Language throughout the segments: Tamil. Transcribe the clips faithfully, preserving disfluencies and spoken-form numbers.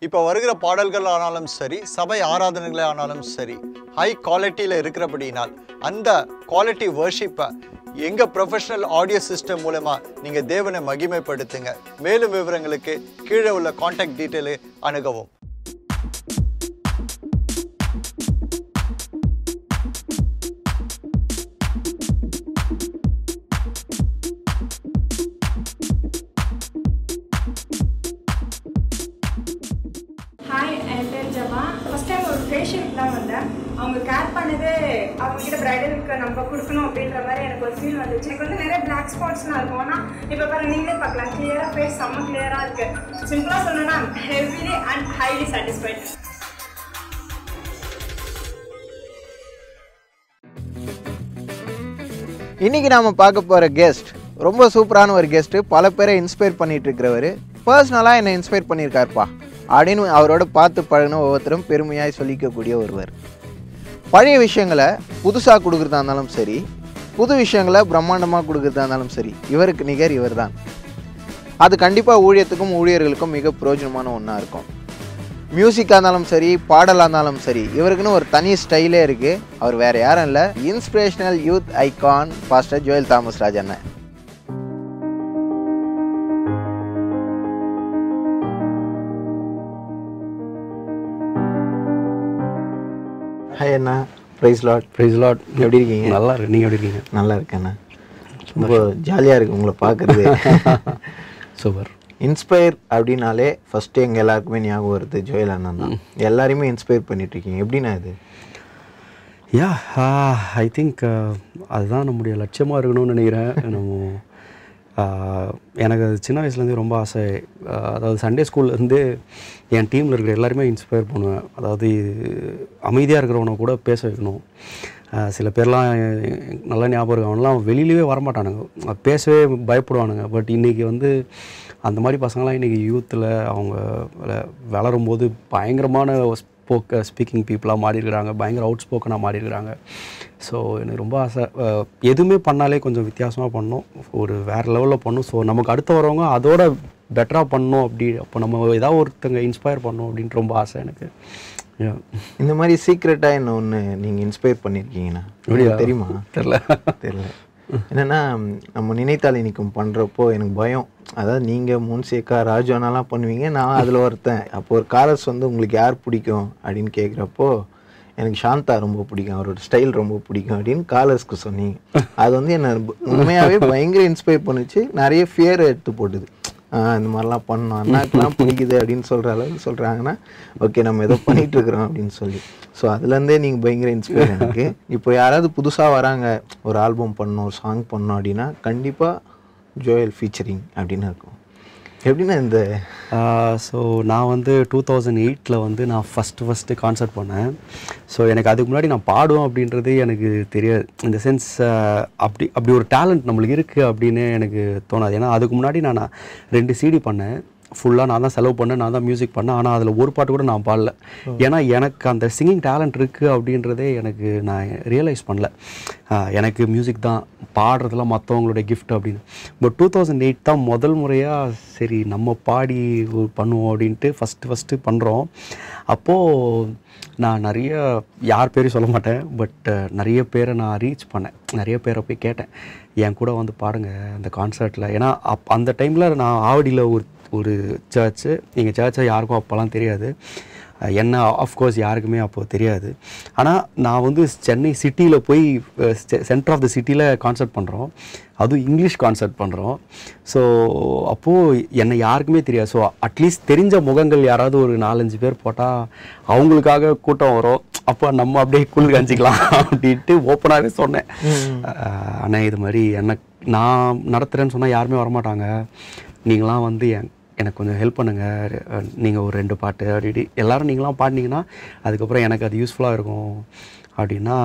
இப்போ வருகிற பாடல்கள் ஆனாலும் சரி, சபை ஆராதனைகளே ஆனாலும் சரி, ஹை குவாலிட்டியில் இருக்கிறபடினால் அந்த குவாலிட்டி வர்ஷிப்பை எங்கள் ப்ரொஃபஷனல் ஆடியோ சிஸ்டம் மூலமாக நீங்கள் தேவனை மகிமைப்படுத்துங்க. மேலும் விவரங்களுக்கு கீழே உள்ள கான்டாக்ட் டீட்டெயிலை அணுகவும். ஃபர்ஸ்ட் டைம் ஒரு ஃபேஷியலுக்கு தான் வந்தேன். அவங்க கேர் பண்ணது அவங்ககிட்ட ப்ரைடலுக்கு நம்ம கொடுக்கணும் அப்படின்ற மாதிரி எனக்கு ஒரு ஃபீல் வந்துச்சு. எனக்கு வந்து நிறைய பிளாக் ஸ்பாட்ஸ்லாம் இருக்கும். ஆனால் இப்போ பாருங்க, நீங்களே பார்க்கலாம், கிளியராக ஃபேஸ் செம்ம கிளியராக இருக்குது. சிம்பிளாக சொல்லணும்னா ஹெவிலி அண்ட் ஹைலி சாட்டிஸ்ஃபைட். இன்றைக்கி நாம் பார்க்க போகிற கெஸ்ட் ரொம்ப சூப்பரான ஒரு கெஸ்ட்டு. பல பேரை இன்ஸ்பயர் பண்ணிகிட்டு இருக்கிறவர். பர்சனலாக என்னை இன்ஸ்பயர் பண்ணியிருக்காருப்பா அப்படின்னு அவரோட பார்த்து பழகின ஒவ்வொருத்தரும் பெருமையாக சொல்லிக்கக்கூடிய ஒருவர். பழைய விஷயங்களை புதுசாக கொடுக்குறதா இருந்தாலும் சரி, புது விஷயங்களை பிரம்மாண்டமாக கொடுக்குறதா இருந்தாலும் சரி, இவருக்கு நிகர் இவர் தான். அது கண்டிப்பாக ஊழியத்துக்கும் ஊழியர்களுக்கும் மிக பிரயோஜனமான ஒன்றா இருக்கும். மியூசிக்காக இருந்தாலும் சரி, பாடலாக இருந்தாலும் சரி, இவருக்குன்னு ஒரு தனி ஸ்டைலே இருக்குது. அவர் வேறு யாரும் இல்லை, inspirational youth icon pastor Joel Thomasraj அண்ணன். ஹாய் அண்ணா, ப்ரைஸ் லாட். Praise lord. எப்படி இருக்கீங்க? நல்லா இருக்கு. நீங்கள் எப்படி இருக்கீங்க? நல்லா இருக்கேண்ணா. ரொம்ப ஜாலியாக இருக்குது உங்களை பார்க்குறது. சூப்பர். இன்ஸ்பயர் அப்படின்னாலே ஃபஸ்ட்டு எங்கள் எல்லாருக்குமே ஞாபகம் வருது ஜோயல் அண்ணன் தான். எல்லாரையுமே இன்ஸ்பயர் பண்ணிகிட்ருக்கீங்க. எப்படின்னா இது? யா ஐ திங்க் அதுதான் நம்முடைய லட்சியமாக இருக்கணும்னு நினைக்கிறேன். நம்ம எனக்கு அது சின்ன வயசுலேருந்தே ரொம்ப ஆசை. அதாவது சண்டே ஸ்கூல்லேருந்து என் டீமில் இருக்கிற எல்லாருமே இன்ஸ்பயர் பண்ணுவேன். அதாவது அமைதியாக இருக்கிறவனை கூட பேச வைக்கணும். சில பேர்லாம் நல்லா ஞாபகம் இருக்கும், அவனெலாம் வெளியிலவே வரமாட்டானுங்க, பேசவே பயப்படுவானுங்க. பட் இன்றைக்கி வந்து அந்த மாதிரி பசங்களாம் இன்றைக்கி யூத்தில் அவங்க வளரும்போது பயங்கரமான ஸ்போக்க ஸ்பீக்கிங் பீப்புளாக மாறி இருக்கிறாங்க, பயங்கர அவுட் ஸ்போக்கனாக மாறி இருக்கிறாங்க. ஸோ எனக்கு ரொம்ப ஆசை, எதுவுமே பண்ணாலே கொஞ்சம் வித்தியாசமாக பண்ணணும், ஒரு வேறு லெவலில் பண்ணணும். ஸோ நமக்கு அடுத்து வரவங்க அதோட பெட்டராக பண்ணணும். அப்படி அப்போ நம்ம ஏதாவது ஒருத்தங்க இன்ஸ்பயர் பண்ணணும் அப்படின்ட்டு ரொம்ப ஆசை எனக்கு. இந்த மாதிரி சீக்ரெட்டாக என்ன ஒன்று நீங்கள் இன்ஸ்பயர் பண்ணியிருக்கீங்கண்ணா? தெரியுமா? தெரில தெரில என்னென்னா, நம்ம நினைத்தால் இன்றைக்கும் பண்ணுறப்போ எனக்கு பயம். அதாவது நீங்கள் முன்சேக்கா ராஜானாலாம் பண்ணுவீங்க, நான் அதில் ஒருத்தன். அப்போ ஒரு காரஸ் வந்து உங்களுக்கு யார் பிடிக்கும் அப்படின்னு கேட்குறப்போ எனக்கு சாந்தா ரொம்ப பிடிக்கும், அவரோட ஸ்டைல் ரொம்ப பிடிக்கும் அப்படின்னு காலர்ஸ்க்கு சொன்னீங்க. அது வந்து என்னை உண்மையாகவே பயங்கர இன்ஸ்பயர் பண்ணிச்சு. நிறைய ஃபியரை எடுத்து போட்டுது. இந்த மாதிரிலாம் பண்ணோம், அண்ணாக்கெலாம் பிடிக்குது அப்படின்னு சொல்கிற அளவுக்கு சொல்கிறாங்கன்னா ஓகே நம்ம ஏதோ பண்ணிகிட்ருக்குறோம் அப்படின்னு சொல்லி. ஸோ அதுலேருந்தே நீங்கள் பயங்கர இன்ஸ்பயர் எனக்கு. இப்போ யாராவது புதுசாக வராங்க, ஒரு ஆல்பம் பண்ணணும், ஒரு சாங் பண்ணணும் அப்படின்னா கண்டிப்பாக ஜோயல் ஃபீச்சரிங் அப்படின்னு இருக்கும். எப்படின்னா இந்த ஸோ நான் வந்து டூ தௌசண்ட் எயிட்டில் வந்து நான் ஃபஸ்ட்டு ஃபஸ்ட்டு கான்சர்ட் பண்ணேன். ஸோ எனக்கு அதுக்கு முன்னாடி நான் பாடுவேன் அப்படின்றது எனக்கு தெரியாது. இந்த சென்ஸ் அப்படி அப்படி ஒரு டேலண்ட் நம்மளுக்கு இருக்குது அப்படின்னு எனக்கு தோணாது. ஏன்னா அதுக்கு முன்னாடி நான் ரெண்டு சிடி பண்ணேன், ஃபுல்லாக நான் தான் செலவு பண்ணேன், நான் தான் மியூசிக் பண்ணேன். ஆனால் அதில் ஒரு பாட்டு கூட நான் பாடல. ஏன்னா எனக்கு அந்த சிங்கிங் டேலண்ட் இருக்குது அப்படின்றதே எனக்கு நான் ரியலைஸ் பண்ணல. எனக்கு மியூசிக் தான், பாடுறதுலாம் மற்றவங்களுடைய கிஃப்ட் அப்படின்னு. பட் டூ தௌசண்ட் எயிட் தான் முதல் முறையாக சரி நம்ம பாடி பண்ணுவோம் அப்படின்ட்டு ஃபஸ்ட்டு ஃபஸ்ட்டு பண்ணுறோம். அப்போது நான் நிறைய யார் பேரையும் சொல்ல மாட்டேன், பட் நிறைய பேரை நான் ரீச் பண்ணேன். நிறைய பேரை போய் கேட்டேன், என் கூட வந்து பாடுங்க அந்த கான்சர்ட்டில். ஏன்னா அப் அந்த டைமில் நான் ஆவடியில் ஒரு ஒரு சர்ச்சு, எங்கள் சர்ச்சை யாருக்கும் அப்போல்லாம் தெரியாது, என்ன ஆஃப்கோர்ஸ் யாருக்குமே அப்போது தெரியாது. ஆனால் நான் வந்து சென்னை சிட்டியில் போய் சென்டர் ஆஃப் த சிட்டியில் கான்சர்ட் பண்ணுறோம், அதுவும் இங்கிலீஷ் கான்சர்ட் பண்ணுறோம். ஸோ அப்போது என்னை யாருக்குமே தெரியாது. ஸோ அட்லீஸ்ட் தெரிஞ்ச முகங்கள் யாராவது ஒரு நாலஞ்சு பேர் போட்டால் அவங்களுக்காக கூட்டம் வரும். அப்போ நம்ம அப்படியே குளிர் கஞ்சிக்கலாம் அப்படின்ட்டு ஓப்பனாகவே சொன்னேன். ஆனால் இது மாதிரி என்ன நான் நடத்துகிறேன்னு சொன்னால் யாருமே வரமாட்டாங்க, நீங்களாம் வந்து என் எனக்கு கொஞ்சம் ஹெல்ப் பண்ணுங்கள், நீங்கள் ஒரு ரெண்டு பாட்டு அப்படி எல்லோரும் நீங்களாம் பாடினீங்கன்னா அதுக்கப்புறம் எனக்கு அது யூஸ்ஃபுல்லாக இருக்கும் அப்படின்னா.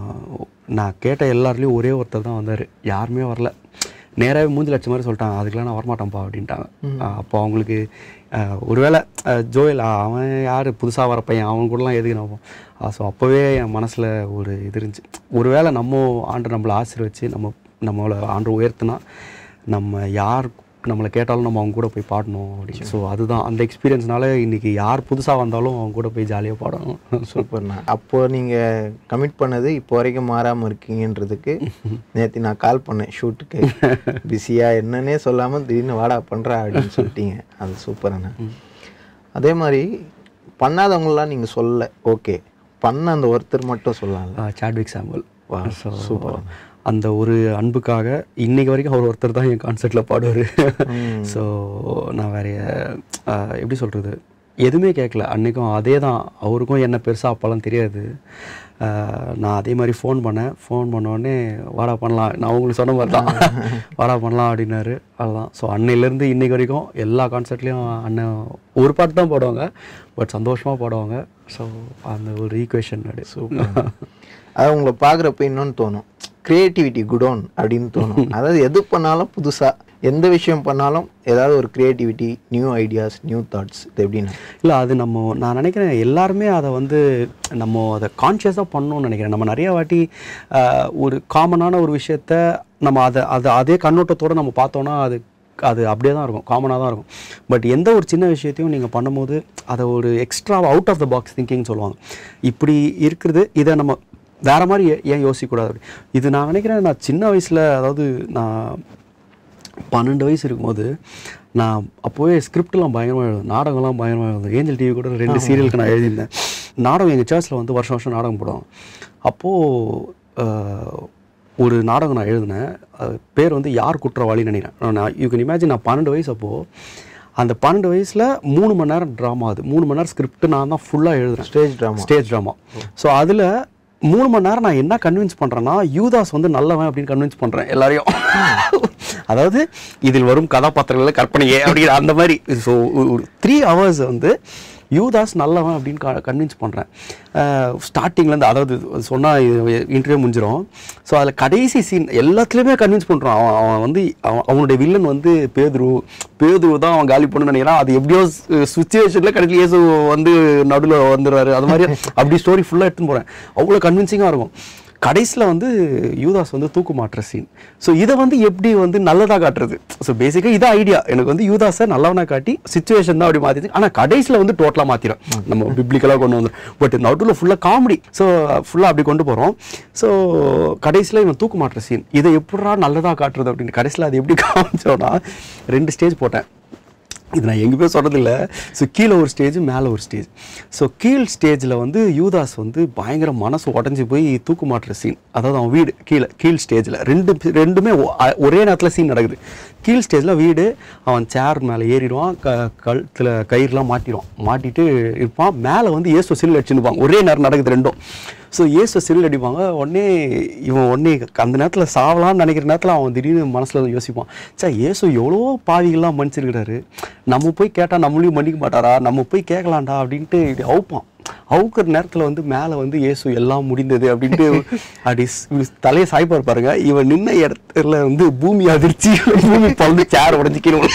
நான் கேட்ட எல்லாருலேயும் ஒரே ஒருத்தர் தான் வந்தார், யாருமே வரல. நேராகவே மூஞ்சி லட்சம் மாதிரி சொல்லிட்டாங்க, அதுக்கெலாம் நான் வரமாட்டேன்ப்பா அப்படின்ட்டாங்க. அப்போ அவங்களுக்கு ஒருவேளை ஜோயல் அவன் யார் புதுசாக வர பையன், அவன் கூடலாம் எதுக்கு நான். ஸோ அப்போவே என் மனசில் ஒரு இது இருந்துச்சு, ஒருவேளை நம்ம ஆண்டு நம்மளை ஆசீர்வச்சு நம்ம நம்மளை ஆண்டு உயர்த்தினா நம்ம யார் நம்மளை கேட்டாலும் நம்ம அவங்க கூட போய் பாடணும் அப்படின்னு. ஸோ அதுதான் அந்த எக்ஸ்பீரியன்ஸ்னால இன்றைக்கி யார் புதுசாக வந்தாலும் அவங்க கூட போய் ஜாலியாக பாடணும். சூப்பர்ண்ணா. அப்போது நீங்கள் கமிட் பண்ணது இப்போ வரைக்கும் மாறாமல் இருக்கீங்கன்றதுக்கு நேற்று நான் கால் பண்ணேன் ஷூட்டுக்கு, பிஸியாக என்னன்னே சொல்லாமல் திடீர்னு வாடா பண்ணுறா அப்படின்னு சொல்லிட்டீங்க. அது சூப்பர்ண்ணா. அதே மாதிரி பண்ணாதவங்களாம் நீங்கள் சொல்ல, ஓகே பண்ண அந்த ஒருத்தர் மட்டும் சொல்லலாம், சாட்விக் சாமுவல். வா சூப்பர். அந்த ஒரு அன்புக்காக இன்றைக்கி வரைக்கும் அவர் ஒருத்தர் தான் என் கான்சர்ட்டில் பாடுவார். ஸோ நான் வேற எப்படி சொல்கிறது, எதுவுமே கேட்கல அன்றைக்கும். அதே தான், அவருக்கும் என்ன பெருசாக அப்போல்லாம் தெரியாது. நான் அதே மாதிரி ஃபோன் பண்ணேன். ஃபோன் பண்ணோடனே வாடா பண்ணலாம், நான் உங்களுக்கு சொன்ன மாதிரி தான் வாடா பண்ணலாம் அப்படின்னாரு. அதுதான். ஸோ அன்னையிலேருந்து இன்றைக்கி வரைக்கும் எல்லா கான்சர்ட்லேயும் அண்ணன் ஒரு பாட்டு தான் பாடுவாங்க, பட் சந்தோஷமாக பாடுவாங்க. ஸோ அந்த ஒரு ஈக்குவேஷன் அப்படி. சூப்பர். அது உங்களை பார்க்குறப்ப இன்னொன்று தோணும், க்ரியேட்டிவிட்டி குடோன் அப்படின்னு தோணும். அதாவது எது பண்ணாலும் புதுசாக, எந்த விஷயம் பண்ணாலும் ஏதாவது ஒரு creativity, new ideas, new thoughts. இது எப்படின்னா இல்லை, அது நம்ம நான் நினைக்கிறேன் எல்லாருமே அதை வந்து நம்ம அதை கான்ஷியஸாக பண்ணணும்னு நினைக்கிறேன். நம்ம நிறையா வாட்டி ஒரு காமனான ஒரு விஷயத்த நம்ம அதை அதை அதே கண்ணோட்டத்தோடு நம்ம பார்த்தோன்னா அது அது அப்படியே தான் இருக்கும், காமனாக தான் இருக்கும். பட் எந்த ஒரு சின்ன விஷயத்தையும் நீங்கள் பண்ணும்போது அதை ஒரு extra out of the box thinking சொல்லுவாங்க. இப்படி இருக்கிறது, இதை நம்ம வேறு மாதிரி ஏன் யோசிக்கக்கூடாது. இது நான் நினைக்கிறேன், நான் சின்ன வயசில், அதாவது நான் பன்னெண்டு வயசு இருக்கும்போது நான் அப்போவே ஸ்கிரிப்டெலாம் பயங்கரமாக எழுதும், நாடகம்லாம் பயங்கரமாக எழுதும். ஏஞ்சல் டிவி கூட ரெண்டு சீரியலுக்கு நான் எழுதியிருந்தேன். நாடகம் எங்கள் சர்ச்சில் வந்து வருஷம் வருஷம் நாடகம் போடுவோம். அப்போது ஒரு நாடகம் நான் எழுதினேன், பேர் வந்து யார் குற்றவாளின்னு நினைக்கிறேன். நான் யூ கேன் இமேஜின், நான் பன்னெண்டு வயசு அப்போது. அந்த பன்னெண்டு வயசில் மூணு மணி நேரம் ட்ராமா, அது மூணு மணி நேரம் ஸ்கிரிப்ட் நான் தான் ஃபுல்லாக எழுதுறேன். Stage drama stage drama so அதில் மூணு மணி நேரம் நான் என்ன கன்வின்ஸ் பண்ணுறேன்னா, யூதாஸ் வந்து நல்லவன் அப்படின்னு கன்வின்ஸ் பண்ணுறேன் எல்லாரையும். அதாவது இதில் வரும் கதாபாத்திரங்களை கற்பனையே அப்படிங்கிற அந்த மாதிரி. ஸோ ஒரு த்ரீ ஹவர்ஸ் வந்து யூதாஸ் நல்லவன் அப்படின்னு க கன்வின்ஸ் பண்ணுறேன் ஸ்டார்டிங்லேருந்து. அதாவது சொன்னால் இன்டர்வியூ முடிஞ்சிடும். ஸோ அதில் கடைசி சீன் எல்லாத்துலேயுமே கன்வின்ஸ் பண்ணுறான். அவன் அவன் வந்து அவன் அவனுடைய வில்லன் வந்து பேதுரு பேதுரு தான் அவன் காலி பண்ணு நினைக்கிறான். அது எப்படியோ சுச்சுவேஷனில் கடைசியில் இயேசு வந்து நடுவில் வந்துடுறாரு. அது மாதிரி அப்படி ஸ்டோரி ஃபுல்லாக எடுத்துன்னு போகிறேன். அவ்வளோ கன்வின்சிங்காக இருக்கும். கடைசியில் வந்து யூதாஸ் வந்து தூக்கு மாட்டுற சீன். ஸோ இதை வந்து எப்படி வந்து நல்லதாக காட்டுறது. ஸோ பேசிக்காக இதான் ஐடியா எனக்கு வந்து, யூதாஸை நல்லவனாக காட்டி சுச்சுவேஷன் தான் அப்படி மாற்றிச்சு. ஆனால் கடைசியில் வந்து டோட்டலாக மாற்றிடும், நம்ம பிப்ளிக்கலாக கொண்டு வந்துடும். பட் நடுவில் ஃபுல்லாக காமெடி. ஸோ ஃபுல்லாக அப்படி கொண்டு போகிறோம். ஸோ கடைசியில் இவன் தூக்கு மாட்டுற சீன், இதை எப்படா நல்லதாக காட்டுறது அப்படின்னு கடைசியில் அது எப்படி காமிச்சோன்னா, ரெண்டு ஸ்டேஜ் போட்டேன். இது நான் எங்கேயுமே சொன்னதில்லை. ஸோ கீழே ஒரு ஸ்டேஜ், மேலே ஒரு ஸ்டேஜ். ஸோ கீழ் ஸ்டேஜில் வந்து யூதாஸ் வந்து பயங்கர மனசு உடஞ்சி போய் தூக்கு மாட்டுற சீன். அதாவது அவன் வீடு கீழே, கீழ் ஸ்டேஜில் ரெண்டு ரெண்டுமே ஒரே நேரத்தில் சீன் நடக்குது. கீழ் ஸ்டேஜில் வீடு, அவன் சேர் மேலே ஏறிடுவான், க கழுத்தில் கயிறுலாம் மாட்டிடுவான், மாட்டிட்டு இருப்பான். மேலே வந்து இயேசு சில் அடிச்சுருப்பாங்க, ஒரே நேரம் நடக்குது ரெண்டும். ஸோ இயேசு சில் அடிப்பாங்க. உடனே இவன் உடனே அந்த நேரத்தில் சாவலான்னு நினைக்கிற நேரத்தில் அவன் திடீர்னு மனசில் யோசிப்பான், சார் இயேசு எவ்வளோ பாவிகள்லாம் மன்னிச்சிருக்கிறாரு, நம்ம போய் கேட்டால் நம்மளையும் மன்னிக்க மாட்டாரா, நம்ம போய் கேட்கலாண்டா அப்படின்ட்டு இப்படி அவுப்பான். அவுக்கிற நேரத்தில் வந்து மேலே வந்து இயேசு எல்லாம் முடிந்தது அப்படின்ட்டு அப்படி தலையை சாய்ப்பார் பாருங்க. இவன் நின்ன இடத்துல வந்து பூமி அதிர்ச்சி, பூமி பழந்து சேர் உடஞ்சிக்கணும்.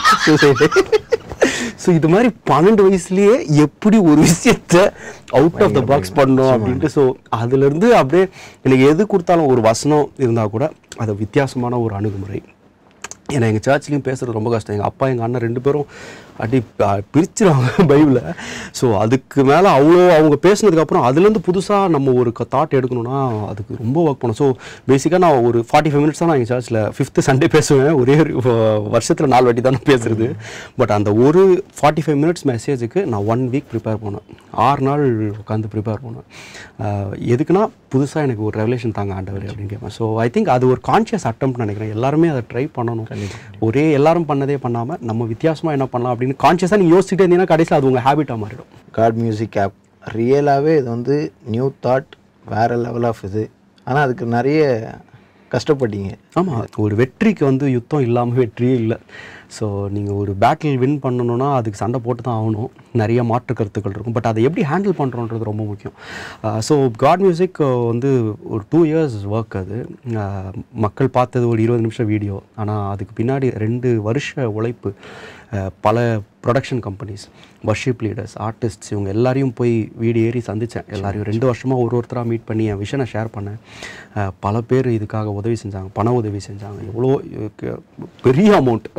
ஸோ இது மாதிரி பன்னெண்டு வயசுலேயே எப்படி ஒரு விஷயத்த அவுட் ஆஃப் த பாக்ஸ் பண்ணணும் அப்படின்ட்டு. ஸோ அதுலேருந்து அப்படியே எனக்கு எது கொடுத்தாலும் ஒரு வசனம் இருந்தால் கூட அது வித்தியாசமான ஒரு அணுகுமுறை. ஏன்னா எங்கள் சர்ச்லேயும் பேசுகிறது ரொம்ப கஷ்டம். எங்கள் அப்பா எங்கள் அண்ணன் ரெண்டு பேரும் அடி பிரிச்சுருவாங்க பைபிளை. ஸோ அதுக்கு மேலே அவ்வளோ அவங்க பேசுனதுக்கப்புறம் அதுலேருந்து புதுசாக நம்ம ஒரு தாட் எடுக்கணும்னா அதுக்கு ரொம்ப ஒர்க் பண்ணணும். ஸோ பேசிக்காக நான் ஒரு ஃபார்ட்டி ஃபைவ் மினிட்ஸ் தான் நான் எங்கள் சர்ச்சில் ஃபிஃப்த்து சண்டே பேசுவேன். ஒரே வருஷத்தில் நாலு வாட்டி தான் பேசுகிறது. பட் அந்த ஒரு ஃபார்ட்டி ஃபைவ் மினிட்ஸ் மெசேஜுக்கு நான் ஒன் வீக் ப்ரிப்பேர் பண்ணேன். ஆறு நாள் உட்காந்து ப்ரிப்பேர் பண்ணேன். எதுக்குன்னா புதுசாக எனக்கு ஒரு ரெவலேஷன் தாங்க ஆண்டவர் அப்படின்னு கேட்பேன். ஸோ ஐ திங்க் அது ஒரு கான்ஷியஸ் அட்டெம்ப்ட் நினைக்கிறேன். எல்லாருமே அதை ட்ரை பண்ணணும். ஒரே எல்லாரும் பண்ணதே பண்ணாமல் நம்ம வித்தியாசமாக என்ன பண்ணலாம் அப்படின்னு கான்ஷியஸாக நீங்கள் யோசிச்சுட்டே இருந்தீங்கன்னா கடைசியில் அது உங்கள் ஹேபிட்டாக மாறிடும். காட் மியூசிக் ஆப் ரியலாகவே இது வந்து நியூ தாட், வேறு லெவல் ஆஃப் இது. ஆனால் அதுக்கு நிறைய கஷ்டப்பட்டீங்க. ஆமாம், ஒரு வெற்றிக்கு வந்து யுத்தம் இல்லாமல் வெற்றியே இல்லை. ஸோ நீங்கள் ஒரு பேட்டில் வின் பண்ணணுன்னா அதுக்கு சண்டை போட்டு தான் ஆகணும். நிறைய மாற்று கருத்துக்கள் இருக்கும். பட் அதை எப்படி ஹேண்டில் பண்ணுறோன்றது ரொம்ப முக்கியம். ஸோ காட் மியூசிக் வந்து ஒரு டூ இயர்ஸ் ஒர்க். அது மக்கள் பார்த்தது ஒரு இருபது நிமிஷம் வீடியோ. ஆனால் அதுக்கு பின்னாடி ரெண்டு வருஷ உழைப்பு. பல production companies, worship leaders, artists, இவங்க எல்லாரையும் போய் வீடு ஏறி சந்தித்தேன். எல்லாரையும் ரெண்டு வருஷமாக ஒரு ஒருத்தராக மீட் பண்ணி என் விஷனை ஷேர் பண்ணேன். பல பேர் இதுக்காக உதவி செஞ்சாங்க, பண உதவி செஞ்சாங்க. எவ்வளோ பெரிய அமௌண்ட் ஆக்சுவலாக இது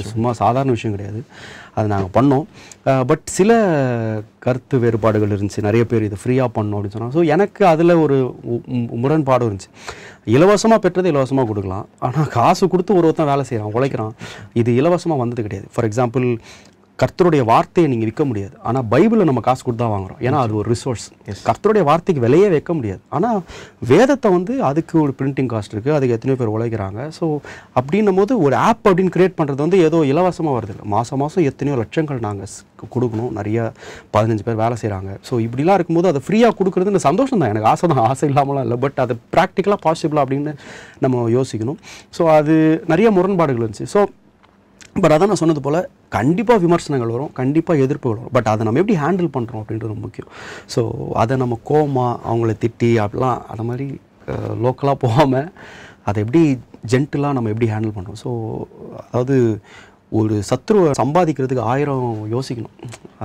சும்மா சாதாரண விஷயம் கிடையாது. அது நாங்கள் பண்ணோம். பட் சில கருத்து வேறுபாடுகள் இருந்துச்சு. நிறைய பேர் இது ஃப்ரீயாக பண்ணோம் அப்படின்னு சொன்னாங்க. ஸோ எனக்கு அதில் ஒரு முரண்பாடும் இருந்துச்சு. இலவசமாக பெற்றது இலவசமாக கொடுக்கலாம், ஆனால் காசு கொடுத்து ஒரு ஒருத்தன் வேலை செய்கிறான், உழைக்கிறான். இது இலவசமாக வந்தது கிடையாது. ஃபார் எக்ஸாம்பிள், கர்த்தருடைய வார்த்தையை நீங்கள் விற்க முடியாது, ஆனால் பைபிளை நம்ம காசு கொடுத்து தான் வாங்குறோம். ஏன்னா அது ஒரு ரிசோர்ஸ். கர்த்தருடைய வார்த்தைக்கு விலையே வைக்க முடியாது. ஆனால் வேதத்தை வந்து அதுக்கு ஒரு பிரிண்டிங் காஸ்ட் இருக்குது, அதுக்கு எத்தனையோ பேர் உழைக்கிறாங்க. ஸோ அப்படின்னும் போது ஒரு ஆப் அப்படின்னு கிரியேட் பண்ணுறது வந்து ஏதோ இலவசமாக வருது இல்லை. மாதம் மாதம் எத்தனையோ லட்சங்கள் நாங்கள் கொடுக்கணும், நிறைய பதினஞ்சு பேர் வேலை செய்கிறாங்க. ஸோ இப்படிலாம் இருக்கும்போது அதை ஃப்ரீயாக கொடுக்குறது இந்த சந்தோஷம் தான். எனக்கு ஆசை தான், ஆசை இல்லாமலாம் இல்லை. பட் அது ப்ராக்டிக்கலாக பாசிபிளாக அப்படின்னு நம்ம யோசிக்கணும். ஸோ அது நிறைய முரண்பாடுகள் இருந்துச்சு. ஸோ பட் அதான் நான் சொன்னது போல் கண்டிப்பாக விமர்சனங்கள் வரும், கண்டிப்பாக எதிர்ப்புகள் வரும். பட் அதை நம்ம எப்படி ஹேண்டில் பண்ணுறோம் அப்படின்றது முக்கியம். ஸோ அதை நம்ம கோமா அவங்கள திட்டி அப்படிலாம் அந்த மாதிரி லோக்கலாக போகாமல் அதை எப்படி ஜென்டிலாக நம்ம எப்படி ஹேண்டில் பண்ணுறோம். ஸோ அதாவது ஒரு சத்ருவை சம்பாதிக்கிறதுக்கு ஆயிரம் யோசிக்கணும்,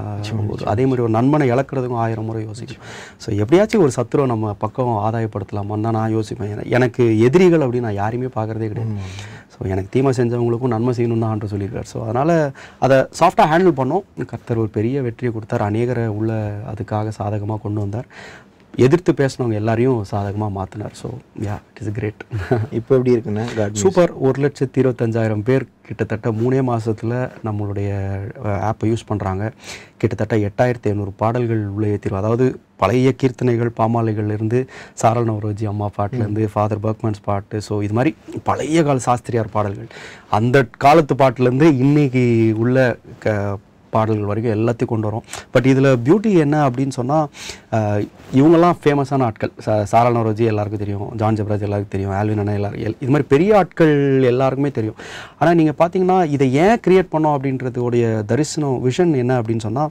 அதே மாதிரி ஒரு நண்பனை இழக்கிறதுக்கும் ஆயிரம் முறை யோசிக்கணும். ஸோ எப்படியாச்சும் ஒரு சத்ருவை நம்ம பக்கம் ஆதாயப்படுத்தலாமான்னு தான் நான் யோசிப்பேன். எனக்கு எதிரிகள் அப்படின்னு நான் யாரையுமே பார்க்குறதே கிடையாது. ஸோ எனக்கு தீமை செஞ்சவங்களுக்கும் நன்மை செய்யணும்னு தான் ஆண்டு சொல்லியிருக்காரு. ஸோ அதனால் அதை சாஃப்டாக ஹேண்டில் பண்ணோம். கர்த்தர் ஒரு பெரிய வெற்றியை கொடுத்தார், அநேகரை உள்ள அதுக்காக சாதகமாக கொண்டு வந்தார். எதிர்த்து பேசினவங்க எல்லாரையும் சாதகமாக மாற்றினார். So yeah, it is great. இப்போ எப்படி இருக்குன்னா சூப்பர். ஒரு லட்சத்தி இருபத்தஞ்சாயிரம் பேர் கிட்டத்தட்ட மூணே மாதத்தில் நம்மளுடைய ஆப்பை யூஸ் பண்ணுறாங்க. கிட்டத்தட்ட எட்டாயிரத்தி ஐநூறு பாடல்கள் உள்ளே ஏற்றிடும். அதாவது பழைய கீர்த்தனைகள், பாமாலைகள்லேருந்து சாரல் நவரோஜி அம்மா பாட்டிலேருந்து ஃபாதர் பர்க்மன்ஸ் பாட்டு, ஸோ இது மாதிரி பழைய கால சாஸ்திரியார் பாடல்கள், அந்த காலத்து பாட்டிலேருந்து இன்றைக்கி உள்ள க பாடல்கள் வரைக்கும் எல்லாத்தையும் கொண்டு வரோம். பட் இதில் பியூட்டி என்ன அப்படின்னு சொன்னால், இவங்கெல்லாம் ஃபேமஸான ஆட்கள். சா சாரல் நவரோஜி எல்லாருக்கும் தெரியும், ஜான் ஜெபராஜ் எல்லாருக்கும் தெரியும், ஆல்வின் அண்ணா எல்லாரும் எல் இது மாதிரி பெரிய ஆட்கள் எல்லாருக்குமே தெரியும். ஆனால் நீங்கள் பார்த்தீங்கன்னா இதை ஏன் க்ரியேட் பண்ணோம் அப்படின்றதுடைய தரிசனம் விஷன் என்ன அப்படின்னு சொன்னால்,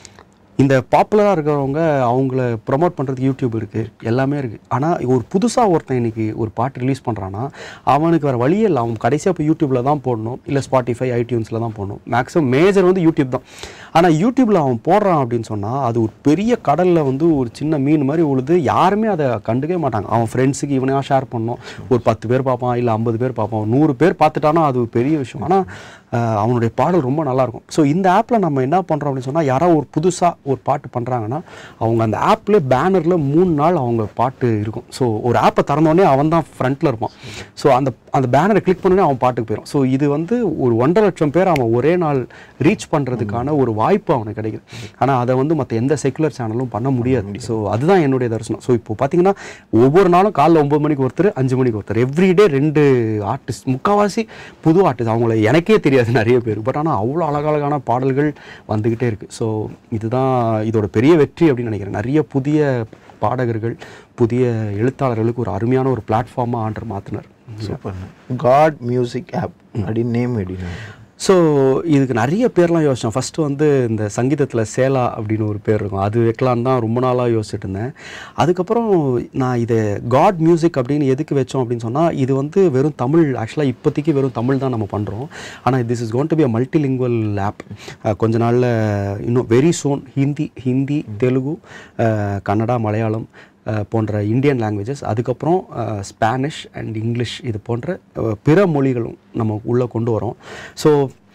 இந்த பாப்புலராக இருக்கிறவங்க அவங்கள ப்ரொமோட் பண்ணுறதுக்கு யூடியூப் இருக்குது, எல்லாமே இருக்குது. ஆனால் ஒரு புதுசாக ஒருத்தன் இன்றைக்கி ஒரு பாட்டு ரிலீஸ் பண்ணுறான்னா அவனுக்கு வேறு வழியே இல்லை, அவன் கடைசியாக இப்போ யூடியூப்பில் தான் போடணும், இல்லை ஸ்பாட்டிஃபை ஐடியூன்ஸில் தான் போடணும். மேக்ஸிமம் மேஜர் வந்து யூடியூப் தான். ஆனால் யூடியூப்பில் அவன் போடுறான் அப்படின்னு சொன்னால் அது ஒரு பெரிய கடலில் வந்து ஒரு சின்ன மீன் மாதிரி உழுது, யாருமே அதை கண்டுக்கவே மாட்டாங்க. அவன் ஃப்ரெண்ட்ஸுக்கு இவனையாக ஷேர் பண்ணணும், ஒரு பத்து பேர் பார்ப்பான், இல்லை ஐம்பது பேர் பார்ப்பான், நூறு பேர் பார்த்துட்டானா அது ஒரு பெரிய விஷயம். ஆனால் அவனுடைய பாடல் ரொம்ப நல்லாயிருக்கும். ஸோ இந்த ஆப்பில் நம்ம என்ன பண்ணுறோம் அப்படின்னு சொன்னால், யாராவது ஒரு புதுசாக ஒரு பாட்டு பண்ணுறாங்கன்னா அவங்க அந்த ஆப்பில் பேனரில் மூணு நாள் அவங்க பாட்டு இருக்கும். ஸோ ஒரு ஆப்பை திறந்தோடனே அவன் தான் ஃப்ரண்ட்டில் இருப்பான். ஸோ அந்த அந்த பேனரை கிளிக் பண்ணோடனே அவன் பாட்டுக்கு போயிடும். ஸோ இது வந்து ஒரு ஒன்றரை லட்சம் பேர் அவன் ஒரே நாள் ரீச் பண்ணுறதுக்கான ஒரு வாய்ப்பு அவனுக்கு கிடைக்குது. ஆனால் அதை வந்து மற்ற எந்த செக்குலர் சேனலும் பண்ண முடியாது. ஸோ அதுதான் என்னுடைய தரிசனம். ஸோ இப்போ பார்த்தீங்கன்னா ஒவ்வொரு நாளும் காலைல ஒம்பது மணிக்கு ஒருத்தர், அஞ்சு மணிக்கு ஒருத்தர், எவ்ரிடே ரெண்டு ஆர்டிஸ்ட், முக்கால்வாசி புது ஆர்டிஸ்ட், அவங்கள எனக்கே தெரியாது நிறைய பேர். பட் ஆனால் அவ்வளோ அழகழகான பாடல்கள் வந்துக்கிட்டே இருக்குது. ஸோ இதுதான் இதோட பெரிய வெற்றி அப்படின்னு நினைக்கிறேன். நிறைய புதிய பாடகர்கள், புதிய எழுத்தாளர்களுக்கு ஒரு அருமையான ஒரு பிளாட்ஃபார்மாக ஆண்டர் மாற்றினார். சூப்பர். காட் மியூசிக் ஆப் அப்படின்னு நேம் எப்படின்னா, ஸோ இதுக்கு நிறைய பேர்லாம் யோசித்தோம். ஃபஸ்ட்டு வந்து இந்த சங்கீதத்தில் சேலா அப்படின்னு ஒரு பேர் இருக்கும், அது வைக்கலான்னு தான் ரொம்ப நாளாக யோசிச்சுட்டு இருந்தேன். அதுக்கப்புறம் நான் இதை காட் மியூசிக் அப்படின்னு எதுக்கு வச்சோம் அப்படின்னு சொன்னால், இது வந்து வெறும் தமிழ், ஆக்சுவலாக இப்போதைக்கு வெறும் தமிழ் தான் நம்ம பண்ணுறோம். ஆனால் this is gonna be a multilingual app. கொஞ்ச நாளில் இன்னும் வெரி சூன் ஹிந்தி ஹிந்தி தெலுங்கு, கன்னடா, மலையாளம் போன்ற இந்தியன் லாங்குவேஜஸ், அதுக்கப்புறம் ஸ்பானிஷ் அண்ட் இங்கிலீஷ், இது போன்ற பிற மொழிகளும் நம்ம உள்ளே கொண்டு வரோம். ஸோ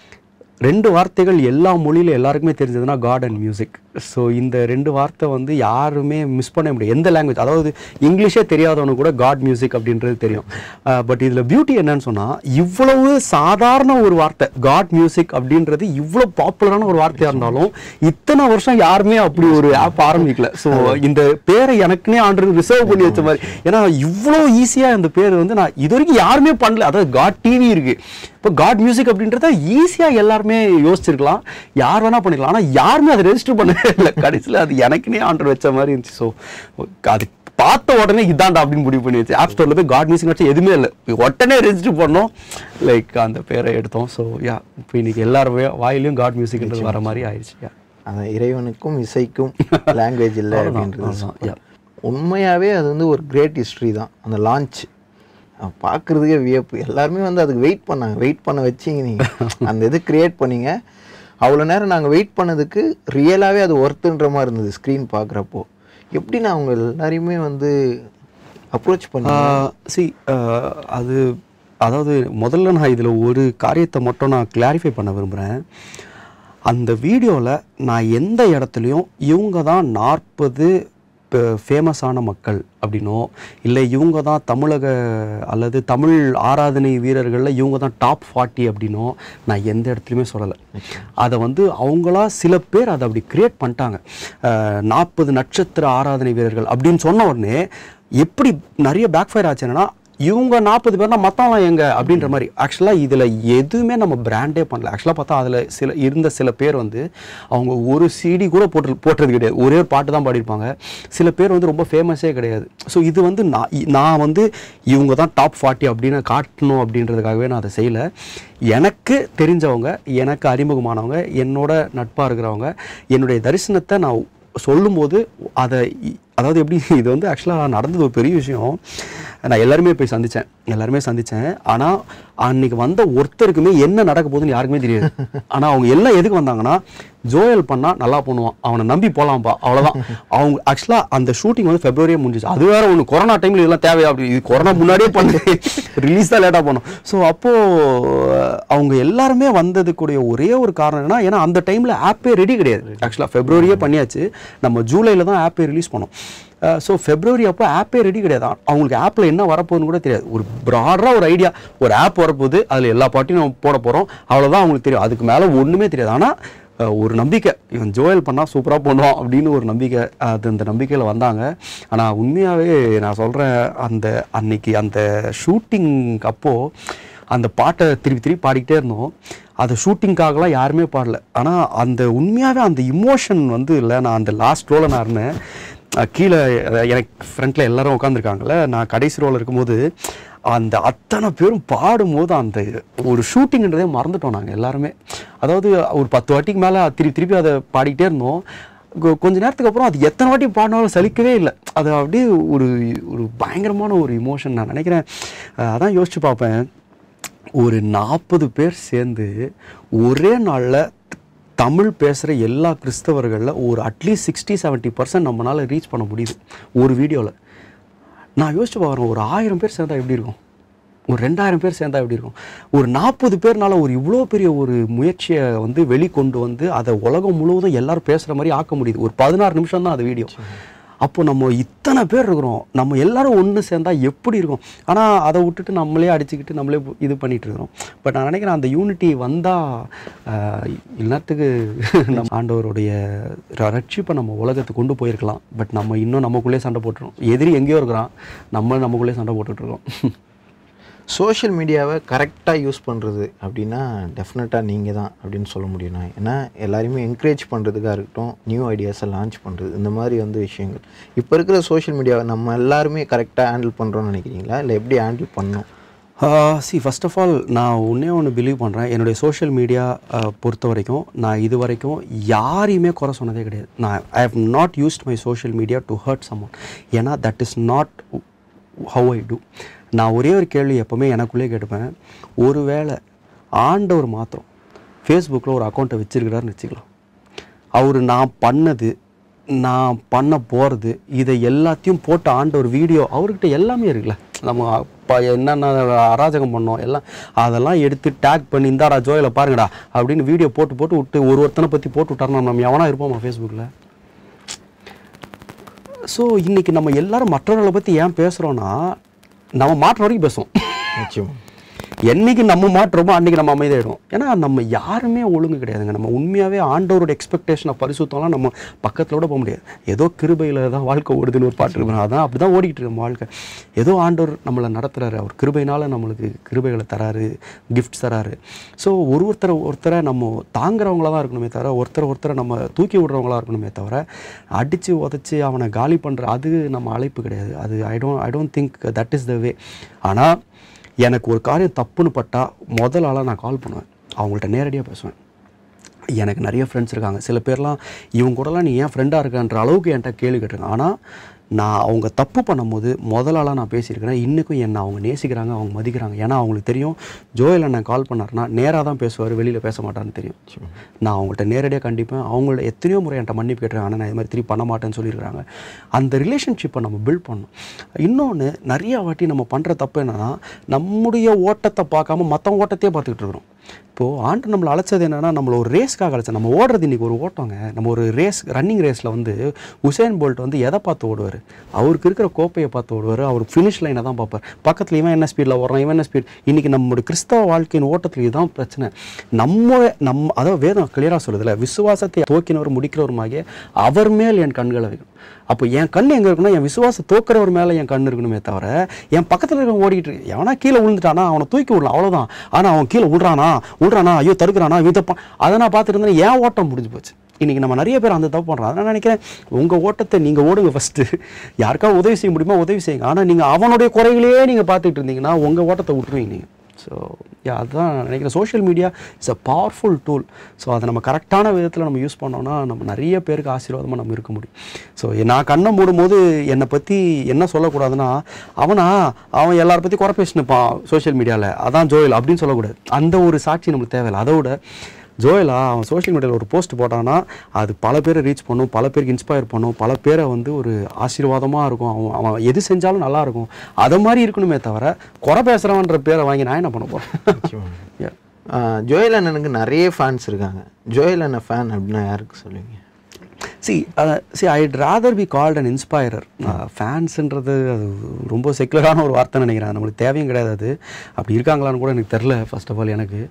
ரெண்டு வார்த்தைகள் எல்லா மொழியில் எல்லாருக்குமே தெரிஞ்சதுன்னா காட் அண்ட் மியூசிக். ஸோ இந்த ரெண்டு வார்த்தை வந்து யாருமே மிஸ் பண்ண முடியாது. எந்த லாங்குவேஜ், அதாவது இங்கிலீஷே தெரியாதவனுக்கு கூட காட் மியூசிக் அப்படின்றது தெரியும். பட் இதில் பியூட்டி என்னன்னு சொன்னால், இவ்வளவு சாதாரண ஒரு வார்த்தை காட் மியூசிக் அப்படின்றது இவ்வளோ பாப்புலரான ஒரு வார்த்தையாக இருந்தாலும் இத்தனை வருஷம் யாருமே அப்படி ஒரு ஆப் ஆரம்பிக்கல. ஸோ இந்த பேரை எனக்குன்னே ஆண்டு ரிசர்வ் பண்ணி வச்ச மாதிரி. ஏன்னா இவ்வளோ ஈஸியாக இந்த பேர் வந்து நான் இது வரைக்கும் யாருமே பண்ணல. அதாவது காட் டிவி இருக்குது, இப்போ காட் மியூசிக் அப்படின்றத ஈஸியாக எல்லாருமே யோசிச்சிருக்கலாம், யார் வேணால் பண்ணிக்கலாம். ஆனால் யாருமே அதை ரெஜிஸ்டர் பண்ணவே இல்லை. கடைசியில் அது எனக்குன்னே ஆண்டர் வச்ச மாதிரி இருந்துச்சு. ஸோ அது பார்த்த உடனே இதாண்டா அப்படின்னு முடிவு பண்ணி வச்சு ஆப் ஸ்டோரில் போய் காட் மியூசிக் வச்சு எதுவுமே இல்லை, உடனே ரெஜிஸ்டர் பண்ணோம், லைக் அந்த பேரை எடுத்தோம். ஸோ யா, இப்போ இன்னைக்கு எல்லாருமே வாயிலையும் காட் மியூசிக்ன்றது வர மாதிரி ஆயிடுச்சு. யா, அந்த இறைவனுக்கும் இசைக்கும் லாங்குவேஜ் இல்லை அப்படின்றது உண்மையாகவே அது வந்து ஒரு கிரேட் ஹிஸ்ட்ரி தான். அந்த லான்ச் பார்க்குறதுக்கே வியப்பு. எல்லாருமே வந்து அதுக்கு வெயிட் பண்ணாங்க, வெயிட் பண்ண வச்சிங்க நீங்கள், அந்த இது க்ரியேட் பண்ணிங்க. அவ்வளோ நேரம் நாங்கள் வெயிட் பண்ணதுக்கு ரியலாகவே அது ஒர்த்துன்ற மாதிரி இருந்தது ஸ்க்ரீன் பார்க்குறப்போ. எப்படி நான் அவங்க எல்லாரையுமே வந்து அப்ரோச் பண்ண சி அது அதாவது முதல்ல நான் இதில் ஒரு காரியத்தை மட்டும் நான் கிளாரிஃபை பண்ண விரும்புகிறேன். அந்த வீடியோவில் நான் எந்த இடத்துலையும் இவங்க தான் நாற்பது இப்போ ஃபேமஸான மக்கள் அப்படின்னோ, இல்லை இவங்க தான் தமிழக அல்லது தமிழ் ஆராதனை வீரர்களில் இவங்க தான் டாப் ஃபார்ட்டி அப்படின்னோ நான் எந்த இடத்துலையுமே சொல்லலை. அதை வந்து அவங்களா சில பேர் அதை அப்படி கிரியேட் பண்ணிட்டாங்க. நாற்பது நட்சத்திர ஆராதனை வீரர்கள் அப்படின்னு சொன்ன உடனே எப்படி நிறைய பேக் ஃபயர் ஆச்சுன்னா, இவங்க நாற்பது பேர்னா மற்றவங்களாம் எங்க அப்படின்ற மாதிரி. ஆக்சுவலாக இதில் எதுவுமே நம்ம பிராண்டே பண்ணல. ஆக்சுவலாக பார்த்தா அதில் சில இருந்த சில பேர் வந்து அவங்க ஒரு சிடி கூட போட்டு போட்டுறது கிடையாது, ஒரே ஒரு பாட்டு தான் பாடியிருப்பாங்க. சில பேர் வந்து ரொம்ப ஃபேமஸே கிடையாது. ஸோ இது வந்து நான் நான் வந்து இவங்க தான் டாப் ஃபார்ட்டி அப்படின்னு காட்டணும் அப்படின்றதுக்காகவே நான் அதை செய்யலை. எனக்கு தெரிஞ்சவங்க, எனக்கு அறிமுகமானவங்க, என்னோட நட்பாக இருக்கிறவங்க, என்னுடைய தரிசனத்தை நான் சொல்லும்போது அதை, அதாவது எப்படி, இது வந்து ஆக்சுவலாக நடந்தது ஒரு பெரிய விஷயம். நான் எல்லாருமே போய் சந்தித்தேன் எல்லாருமே சந்தித்தேன் ஆனால் அன்றைக்கி வந்த ஒருத்தருக்குமே என்ன நடக்க போகுதுன்னு யாருக்குமே தெரியாது. ஆனால் அவங்க எல்லாம் எதுக்கு வந்தாங்கன்னா, ஜோயல் பண்ணால் நல்லா பண்ணுவான், அவனை நம்பி போகலாம்ப்பா, அவ்வளோதான். அவங்க ஆக்சுவலாக அந்த ஷூட்டிங் வந்து ஃபெப்ரவரியே முடிஞ்சிச்சு. அது வேறு ஒன்று, கொரோனா டைமில் இதெல்லாம் தேவையா, அப்படி இது கொரோனா முன்னாடியே பண்ணு, ரிலீஸ் தான் லேட்டாக பண்ணோம். ஸோ அப்போது அவங்க எல்லாருமே வந்ததுக்குடைய ஒரே ஒரு காரணம் என்னன்னா, ஏன்னா அந்த டைமில் ஆப்பே ரெடி கிடையாது. ஆக்சுவலாக ஃபெப்ரவரியே பண்ணியாச்சு, நம்ம ஜூலையில் தான் ஆப்பே ரிலீஸ் பண்ணோம். ஸோ ஃபெப்ரவரி அப்போ ஆப்பே ரெடி கிடையாது. அவங்களுக்கு ஆப்பில் என்ன வரப்போகுதுன்னு கூட தெரியாது. ஒரு ப்ராடாக ஒரு ஐடியா, ஒரு ஆப் வரப்போகுது, அதில் எல்லா பாட்டையும் நம்ம போட போகிறோம், அவ்வளோதான் அவங்களுக்கு தெரியும். அதுக்கு மேலே ஒன்றுமே தெரியாது. ஆனால் ஒரு நம்பிக்கை, இவன் ஜோயல் பண்ணால் சூப்பராக பண்ணுவான் அப்படின்னு ஒரு நம்பிக்கை. அது அந்த நம்பிக்கையில் வந்தாங்க. ஆனால் உண்மையாகவே நான் சொல்கிறேன், அந்த அன்னைக்கு அந்த ஷூட்டிங் அப்போது அந்த பாட்டை திருப்பி திருப்பி பாடிக்கிட்டே இருந்தோம். அது ஷூட்டிங்காகலாம் யாருமே பாடல. ஆனால் அந்த உண்மையாகவே அந்த இமோஷன் வந்து இல்லை. நான் அந்த லாஸ்ட் ரோவில் நான் இருந்தேன், கீழே எனக்கு ஃப்ரண்ட்டில் எல்லோரும் உட்காந்துருக்காங்களே, நான் கடைசி ரோவில் இருக்கும்போது அந்த அத்தனை பேரும் பாடும்போது அந்த ஒரு ஷூட்டிங்ன்றதே மறந்துட்டோம் நாங்கள் எல்லாருமே. அதாவது ஒரு பத்து வாட்டிக்கு மேலே திருப்பி திருப்பி அதை பாடிக்கிட்டே இருந்தோம். கொஞ்ச நேரத்துக்கு அப்புறம் அது எத்தனை வாட்டி பாடினாலும் சலிக்கவே இல்லை. அது அப்படியே ஒரு ஒரு பயங்கரமான ஒரு இமோஷன். நான் நினைக்கிறேன், அதான் யோசிச்சு பார்ப்பேன், ஒரு நாற்பது பேர் சேர்ந்து ஒரே நாளில் தமிழ் பேசுகிற எல்லா கிறிஸ்தவர்களில் ஒரு அட்லீஸ்ட் சிக்ஸ்டி செவன்ட்டி பர்சன்ட் நம்மளால் ரீச் பண்ண முடியுது ஒரு வீடியோவில். நான் யோசிச்சு பார்க்குறேன், ஒரு ஆயிரம் பேர் சேர்ந்தால் எப்படி இருக்கும், ஒரு ரெண்டாயிரம் பேர் சேர்ந்தால் எப்படி இருக்கும். ஒரு நாற்பது பேர்னால ஒரு இவ்வளோ பெரிய ஒரு முயற்சியை வந்து வெளிக்கொண்டு வந்து அதை உலகம் முழுவதும் எல்லோரும் பேசுகிற மாதிரி ஆக்க முடியுது. ஒரு பதினாறு நிமிஷம் தான் அது வீடியோ. அப்போ நம்ம இத்தனை பேர் இருக்கிறோம், நம்ம எல்லோரும் ஒன்று சேர்ந்தால் எப்படி இருக்கும். ஆனால் அதை விட்டுட்டு நம்மளே அடிச்சுக்கிட்டு நம்மளே இது பண்ணிகிட்ருக்கிறோம். பட் நான் நினைக்கிறேன், அந்த யூனிட்டி வந்தால் எல்லாத்துக்கு நம்ம ஆண்டவருடைய ரட்சிப்பை நம்ம உலகத்துக்கு கொண்டு போயிருக்கலாம். பட் நம்ம இன்னும் நமக்குள்ளே சண்டை போட்டுருவோம். எதிரி எங்கேயோ இருக்கிறான், நம்ம நமக்குள்ளே சண்டை போட்டுட்ருக்கோம். சோஷியல் மீடியாவை கரெக்டாக யூஸ் பண்ணுறது அப்படின்னா டெஃபினட்டாக நீங்கள் தான் அப்படின்னு சொல்ல முடியும்ண்ணா. ஏன்னா எல்லாருமே என்கரேஜ் பண்ணுறதுக்காக இருக்கட்டும், நியூ ஐடியாஸை லான்ச் பண்ணுறது, இந்த மாதிரி வந்து விஷயங்கள் இப்போ இருக்கிற சோஷியல் மீடியாவை நம்ம எல்லாருமே கரெக்டாக ஹேண்டில் பண்ணுறோன்னு நினைக்கிறீங்களா, இல்லை எப்படி ஹேண்டில் பண்ணணும்? சி ஃபர்ஸ்ட் ஆஃப் ஆல் நான் ஒன்றே ஒன்று பிலீவ் பண்ணுறேன். என்னுடைய சோஷியல் மீடியா பொறுத்த வரைக்கும் நான் இது வரைக்கும் யாரையுமே குறை சொன்னதே கிடையாது. நான் I have not used my social media to hurt someone. ஏன்னா that is not how I do. நான் ஒரே ஒரு கேள்வி எப்போவுமே எனக்குள்ளே கேட்டுப்பேன், ஒரு வேளை ஆண்டவர் மாத்திரம் ஃபேஸ்புக்கில் ஒரு அக்கௌண்ட்டை வச்சுருக்கிறாருன்னு வச்சுக்கலாம், அவர் நான் பண்ணது நான் பண்ண போகிறது இதை எல்லாத்தையும் போட்டு ஆண்டவர் வீடியோ அவர்கிட்ட எல்லாமே இருக்குல்ல, நம்ம இப்போ என்னென்ன அராஜகம் பண்ணோம் எல்லாம் அதெல்லாம் எடுத்து டேக் பண்ணி இந்தாரா ஜோயில பாருங்கடா அப்படின்னு வீடியோ போட்டு போட்டு விட்டு ஒரு ஒருத்தனை பற்றி போட்டு விட்டாருன்னா நம்ம எவனா இருப்போமா ஃபேஸ்புக்கில்? ஸோ இன்றைக்கி நம்ம எல்லோரும் மற்றவர்களை பற்றி ஏன் பேசுகிறோன்னா, நம்ம மாற்ற வரைக்கும் பேசுவோம். நிச்சயம் என்றைக்கு நம்ம மாற்றுறோமோ அன்றைக்கி நம்ம அமைதியாகிடுவோம். ஏன்னா நம்ம யாருமே ஒழுங்கு கிடையாதுங்க. நம்ம உண்மையாகவே ஆண்டவரோட எக்ஸ்பெக்டேஷனை பரிசுத்தம்லாம் நம்ம பக்கத்தில் போக முடியாது. ஏதோ கிருபையில் தான் வாழ்க்கை ஓடுதுன்னு ஒரு பாட்டு இருக்கணும், அதான் அப்படி தான் ஓடிக்கிட்டு இருக்கோம் வாழ்க்கை. ஏதோ ஆண்டவர் நம்மளை நடத்துகிறாரு, அவர் கிருபையினால் நம்மளுக்கு கிருபைகளை தராரு, கிஃப்ட்ஸ் தராரு. ஸோ ஒரு ஒருத்தரை ஒருத்தரை நம்ம தாங்குறவங்களாக தான் இருக்கணுமே தவிர, ஒருத்தரை ஒருத்தரை நம்ம தூக்கி விடுறவங்களாக இருக்கணுமே தவிர, அடித்து உதச்சி அவனை காலி பண்ணுற அது நம்ம அழைப்பு கிடையாது. அது I don't I don't think that is the way. ஆனால் எனக்கு ஒரு காரியம் தப்புன்னு பட்டால் முதல் ஆளாக நான் கால் பண்ணுவேன், அவங்கள்ட்ட நேரடியாக பேசுவேன். எனக்கு நிறைய ஃப்ரெண்ட்ஸ் இருக்காங்க. சில பேர்லாம் இவங்க கூடலாம் நீ ஏன் ஃப்ரெண்டாக இருக்கன்ற அளவுக்கு என்கிட்ட கேள்வி கேட்டிருக்காங்க. ஆனால் நான் அவங்க தப்பு பண்ணும்போது முதலாளாக நான் பேசியிருக்கிறேன். இன்றைக்கும் என்னை அவங்க நேசிக்கிறாங்க, அவங்க மதிக்கிறாங்க. ஏன்னா அவங்களுக்கு தெரியும் ஜோயல் அண்ணன் கால் பண்ணார்னா நேராக தான் பேசுவார், வெளியில் பேச மாட்டார்னு தெரியும். நான் அவங்கள்ட்ட நேரடியாக கண்டிப்பேன். அவங்கள எத்தனையோ முறை என்கிட்ட மன்னிப்பு கேட்டுருக்கேன், ஆனால் நான் இது மாதிரி திருப்பி பண்ண மாட்டேன்னு சொல்லியிருக்கிறாங்க. அந்த ரிலேஷன்ஷிப்பை நம்ம பில்ட் பண்ணணும். இன்னொன்று, நிறையா வாட்டி நம்ம பண்ணுற தப்பு என்னென்னா நம்முடைய ஓட்டத்தை பார்க்காம மற்றவங்க ஓட்டத்தையே பார்த்துக்கிட்டு இருக்கிறோம். இப்போது ஆண்டு நம்மளை அழைச்சது என்னென்னா நம்மளை ஒரு ரேஸ்க்காக அழைச்சா. நம்ம ஓடுறது இன்றைக்கி ஒரு ஓட்டங்க. நம்ம ஒரு ரேஸ் ரன்னிங் ரேஸில் வந்து உசேன் போல்ட் வந்து எதை பார்த்து ஓடுவார்? அவருக்கு இருக்கிற கோப்பையை பார்த்து ஓடுவார். அவர் ஃபினிஷ் லைனை தான் பார்ப்பார். பக்கத்தில் இவன் என்ன ஸ்பீடில் ஓடுறான், இவன் என்ன ஸ்பீட். இன்றைக்கி நம்மளுடைய கிறிஸ்தவ வாழ்க்கையின் ஓட்டத்தில் இதுதான் பிரச்சனை. நம்ம நம் அதாவது வேதம் கிளியராக சொல்லுதில்ல, விசுவாசத்தை தோக்கினவர் முடிக்கிறவருமாகிய அவர் மேல் என் கண்களை வைக்கணும். அப்போ என் கண் எங்கே இருக்குன்னா என் விசுவாசம் தோக்கிறவர் மேலே என் கண் இருக்கணுமே தவிர என் பக்கத்தில் இருக்க ஓடிட்டு இருக்கு. எவனா கீழே விழுந்துட்டானா அவனை தூக்கி விடலாம், அவ்வளோதான். ஆனால் அவன் கீழே விடுறானா விடுறானா ஐயோ தடுக்கிறானா விதப்பான், அதை நான் பார்த்துட்டு இருந்தேன். ஏன் ஓட்டம் முடிஞ்சு போச்சு. இன்றைக்கி நம்ம நிறைய பேர் அந்த தப்பு பண்ணுறோம். அதை நான் நினைக்கிறேன், உங்கள் ஓட்டத்தை நீங்கள் ஓடுங்க ஃபஸ்ட்டு. யாருக்காவது உதவி செய்ய முடியுமா உதவி செய்யுங்க. ஆனால் நீங்கள் அவனுடைய குறைகளையே நீங்கள் பார்த்துட்டு இருந்தீங்கன்னா உங்கள் ஓட்டத்தை விட்டுருவீங்க நீங்கள். ஸோ யா அதுதான் நினைக்கிறேன். Social media is a powerful tool. So அதை நம்ம கரெக்டான விதத்தில் நம்ம யூஸ் பண்ணோம்னா நம்ம நிறைய பேருக்கு ஆசீர்வாதமாக நம்ம இருக்க முடியும். ஸோ நான் கண்ணை மூடும்போது என்னை பற்றி என்ன சொல்லக்கூடாதுன்னா, அவனா அவன் எல்லாரை பற்றி குறை பேசினுப்பான் சோஷியல் மீடியாவில், அதான் ஜோயல் அப்படின்னு சொல்லக்கூடாது. அந்த ஒரு சாட்சி நம்மளுக்கு தேவையில்லை. அதை விட ஜோயலா அவன் சோஷியல் மீடியாவில் ஒரு போஸ்ட் போட்டான்னா அது பல பேரை ரீச் பண்ணும், பல பேருக்கு இன்ஸ்பயர் பண்ணும், பல பேரை வந்து ஒரு ஆசீர்வாதமாக இருக்கும். அவன் அவன் எது செஞ்சாலும் நல்லாயிருக்கும். அதை மாதிரி இருக்கணுமே தவிர குறை பேசுகிறவன்ற பேரை வாங்கி நான் என்ன பண்ண போகிறேன்? ஜோயல் அண்ணனுக்கு நிறைய ஃபேன்ஸ் இருக்காங்க. ஜோயல் அண்ணன் ஃபேன் அப்படின்னா யாருக்கு சொல்லுவீங்க? See see I'd rather be called an inspirer. ஃபேன்ஸுன்றது அது ரொம்ப செக்குலரான ஒரு வார்த்தை நினைக்கிறேன். நம்மளுக்கு தேவையும் கிடையாது. அது அப்படி இருக்காங்களான்னு கூட எனக்கு தெரில ஃபர்ஸ்ட் ஆஃப் ஆல் எனக்கு.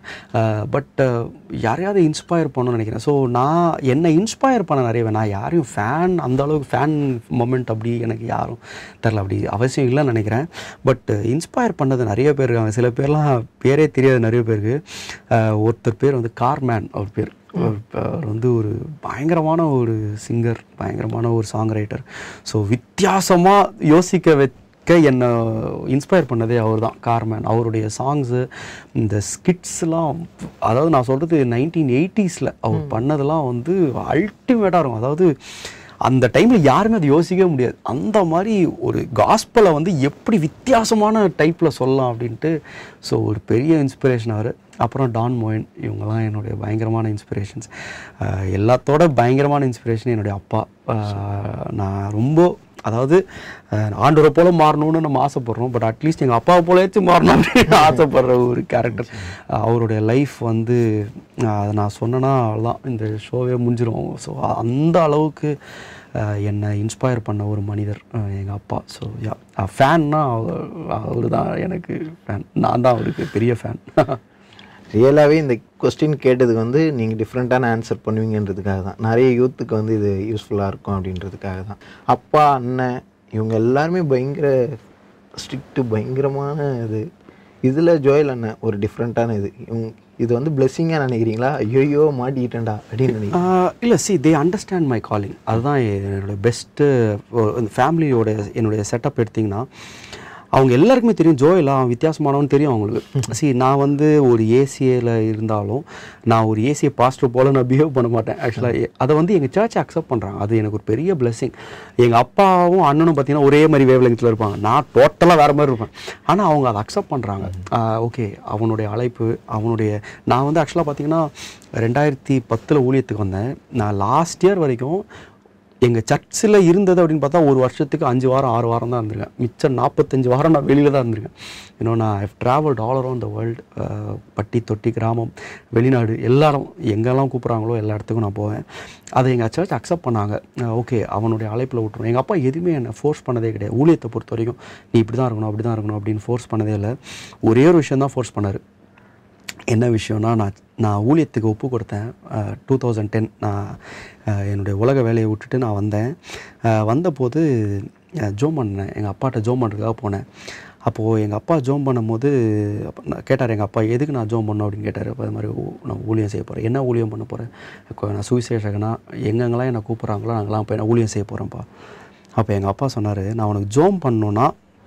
பட் யாரையாவது இன்ஸ்பயர் பண்ணணும்னு நினைக்கிறேன். ஸோ நான் என்னை இன்ஸ்பயர் பண்ண நிறைய நான் யாரையும் ஃபேன் அந்த அளவுக்கு ஃபேன் மொமெண்ட் அப்படி எனக்கு யாரும் தெரில, அப்படி அவசியம் இல்லைன்னு நினைக்கிறேன். பட் இன்ஸ்பயர் பண்ணது நிறைய பேர் இருக்காங்க. சில பேர்லாம் பேரே தெரியாது நிறைய பேருக்கு. ஒருத்தர் பேர் வந்து கார்மேன், அவர் பேர். அவர் வந்து ஒரு பயங்கரமான ஒரு சிங்கர், பயங்கரமான ஒரு சாங் ரைட்டர். ஸோ வித்தியாசமாக யோசிக்க வைக்க என்னை இன்ஸ்பயர் பண்ணதே அவர் தான், கார்மேன். அவருடைய சாங்ஸு, இந்த ஸ்கிட்ஸ்லாம், அதாவது நான் சொல்கிறது நைன்டீன் எயிட்டிஸில் அவர் பண்ணதெல்லாம் வந்து அல்டிமேட்டாக இருக்கும். அதாவது அந்த டைமில் யாருமே அதை யோசிக்கவே முடியாது. அந்த மாதிரி ஒரு காஸ்பலை வந்து எப்படி வித்தியாசமான டைப்பில் சொல்லலாம் அப்படின்ட்டு. ஸோ ஒரு பெரிய இன்ஸ்பிரேஷன் அவர். அப்புறம் டான் மோயன், இவங்கெல்லாம் என்னுடைய பயங்கரமான இன்ஸ்பிரேஷன்ஸ். எல்லாத்தோட பயங்கரமான இன்ஸ்பிரேஷன் என்னுடைய அப்பா. நான் ரொம்ப அதாவது ஆண்டவரை போல மாறணும்னு நம்ம ஆசைப்படுறோம். பட் அட்லீஸ்ட் எங்கள் அப்பாவை போலயாச்சும் மாறணும் அப்படின்னு ஆசைப்படுற ஒரு கேரக்டர். அவருடைய லைஃப் வந்து அதை நான் சொன்னேன்னா அவ்வளோதான், இந்த ஷோவே முடிஞ்சிடும். ஸோ அந்த அளவுக்கு என்னை இன்ஸ்பயர் பண்ண ஒரு மனிதர் எங்கள் அப்பா. ஸோ யா ஃபேன்னா அவர் தான் எனக்கு ஃபேன். நான் தான் அவருக்கு பெரிய ஃபேன். ரியலாகவே இந்த கொஸ்டின் கேட்டதுக்கு வந்து நீங்கள் டிஃப்ரெண்ட்டான ஆன்சர் பண்ணுவீங்கன்றதுக்காக தான், நிறைய யூத்துக்கு வந்து இது யூஸ்ஃபுல்லாக இருக்கும் அப்படின்றதுக்காக தான். அப்பா அண்ணன் இவங்க எல்லாருமே பயங்கர ஸ்ட்ரிக்ட்டு, பயங்கரமான இது. இதில் ஜோயல் அண்ணன் ஒரு டிஃப்ரெண்ட்டான இது. இவங்க இது வந்து பிளெஸ்ஸிங்காக நினைக்கிறீங்களா? ஐயோ மாட்டிக்கிட்டேன்டா அப்படின்னு நினைக்கிறேன். இல்லை, see they understand my calling. அதுதான் என்னோடய பெஸ்ட்டு. ஃபேமிலியோட என்னுடைய செட்டப் எடுத்திங்கன்னா அவங்க எல்லாருக்குமே தெரியும் ஜோயலா அவன் வித்தியாசமானவன்னு தெரியும் அவங்களுக்கு. சி நான் வந்து ஒரு ஏசிஏல இருந்தாலும் நான் ஒரு ஏசிஏ பாஸ்டர் போல் நான் பிஹேவ் பண்ண மாட்டேன். ஆக்சுவலாக அதை வந்து எங்கள் சர்ச்சை அக்செப்ட் பண்ணுறாங்க. அது எனக்கு ஒரு பெரிய பிளெஸிங். எங்கள் அப்பாவும் அண்ணனும் பார்த்தீங்கன்னா ஒரே மாதிரி வேவ் லெங்க்த்தில் இருப்பாங்க, நான் டோட்டலாக வேறு மாதிரி இருப்பேன். ஆனால் அவங்க அதை அக்செப்ட் பண்ணுறாங்க. ஓகே, அவனுடைய அழைப்பு, அவனுடைய நான் வந்து ஆக்சுவலாக பார்த்தீங்கன்னா ரெண்டாயிரத்தி பத்தில் ஊழியத்துக்கு வந்தேன். நான் லாஸ்ட் இயர் வரைக்கும் எங்கள் சர்ச்சில் இருந்தது அப்படின்னு பார்த்தா ஒரு வருஷத்துக்கு அஞ்சு வாரம் ஆறு வாரம் தான் இருந்திருக்கேன். மிச்சம் நாற்பத்தஞ்சு வாரம் நான் வெளியில் தான் இருந்திருக்கேன். இன்னும் நான் I've travelled all around the world. பட்டி தொட்டி கிராமம் வெளிநாடு எல்லாரும் எங்கெல்லாம் கூப்பிட்றாங்களோ எல்லா இடத்துக்கும் நான் போவேன். அதை எங்கள் சர்ச் அக்செப்ட் பண்ணாங்க. ஓகே, அவனுடைய அழைப்பில் விட்டுருவோம். எங்கள் அப்பா எதுவுமே என்னை ஃபோர்ஸ் பண்ணதே கிடையாது. ஊழியத்தை பொறுத்த வரைக்கும் நீ இப்படி தான் இருக்கணும் அப்படி தான் இருக்கணும் அப்படின்னு ஃபோர்ஸ் பண்ணதே இல்லை. ஒரே ஒரு விஷயம் தான் ஃபோர்ஸ் பண்ணார். என்ன விஷயம்னா, நான் நான் ஊழியத்துக்கு ஒப்பு கொடுத்தேன் டூ தௌசண்ட் டென் நான் என்னுடைய உலக வேலையை விட்டுட்டு நான் வந்தேன். வந்தபோது ஜோம் பண்ணேன், எங்கள் அப்பாட்ட ஜோம் பண்ணுறதுக்காக போனேன். அப்போது எங்கள் அப்பா ஜோம் பண்ணும்போது நான் கேட்டார், எங்கள் அப்பா எதுக்கு நான் ஜோம் பண்ணணும் அப்படின்னு கேட்டார். அப்போ அது மாதிரி நான் ஊழியம் செய்ய போகிறேன். என்ன ஊழியம் பண்ண போகிறேன்? நான் சுவிசேஷகனா எங்கெங்கெல்லாம் என்னை கூப்பிட்றாங்களோ நாங்களாம் இப்போ என்ன ஊழியம் செய்ய போகிறேன்ப்பா. அப்போ எங்கள் அப்பா சொன்னார், நான் உனக்கு ஜோம் பண்ணணுன்னா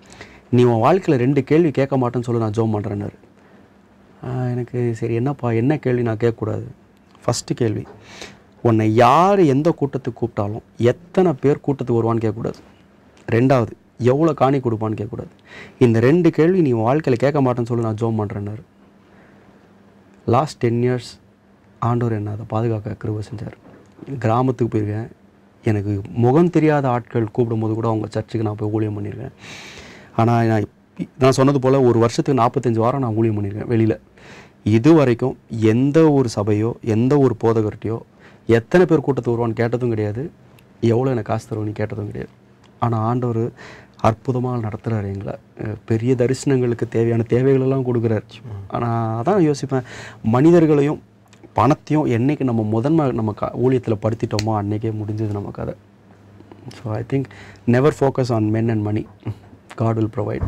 நீ உன் வாழ்க்கையில் ரெண்டு கேள்வி கேட்க மாட்டேன்னு சொல்லி நான் ஜோம் பண்ணுறேன்னாரு. எனக்கு சரி என்னப்பா என்ன கேள்வி நான் கேட்கக்கூடாது? ஃபஸ்ட்டு கேள்வி, உன்னை யார் எந்த கூட்டத்துக்கு கூப்பிட்டாலும் எத்தனை பேர் கூட்டத்துக்கு வருவான்னு கேட்கக்கூடாது. ரெண்டாவது, எவ்வளோ காணி கொடுப்பான்னு கேட்கக்கூடாது. இந்த ரெண்டு கேள்வி நீ வாழ்க்கையில் கேட்க மாட்டேன்னு சொல்லி நான் ஜோம் பண்ணுறேன்னாரு. லாஸ்ட் டென் இயர்ஸ் ஆண்டவர் என்ன அதை பாதுகாக்க கிருபை செஞ்சார். கிராமத்துக்கு போயிருக்கேன், எனக்கு முகம் தெரியாத ஆட்கள் கூப்பிடும்போது கூட அவங்க சர்ச்சுக்கு நான் போய் ஊழியம் பண்ணியிருக்கேன். ஆனால் நான் நான் சொன்னது போல் ஒரு வருஷத்துக்கு நாற்பத்தஞ்சு வாரம் நான் ஊழியம் பண்ணியிருக்கேன் வெளியில். இது வரைக்கும் எந்த ஒரு சபையோ எந்த ஒரு போதகர்கிட்டையோ எத்தனை பேர் கூட்டத்துக்கு வருவான்னு கேட்டதும் கிடையாது, எவ்வளோ எனக்கு காசு தருவான்னு கேட்டதும் கிடையாது. ஆனால் ஆண்டவர் அற்புதமாக நடத்துகிறார் எங்களை. பெரிய தரிசனங்களுக்கு தேவையான தேவைகளெல்லாம் கொடுக்குறார். ஆனால் அதான் யோசிப்பேன், மனிதர்களையும் பணத்தையும் என்றைக்கு நம்ம முதன்மை நம்ம க ஊழியத்தில் படுத்திட்டோமோ அன்றைக்கே முடிஞ்சது நம்ம கதை. So I think never focus on men and money, God will provide.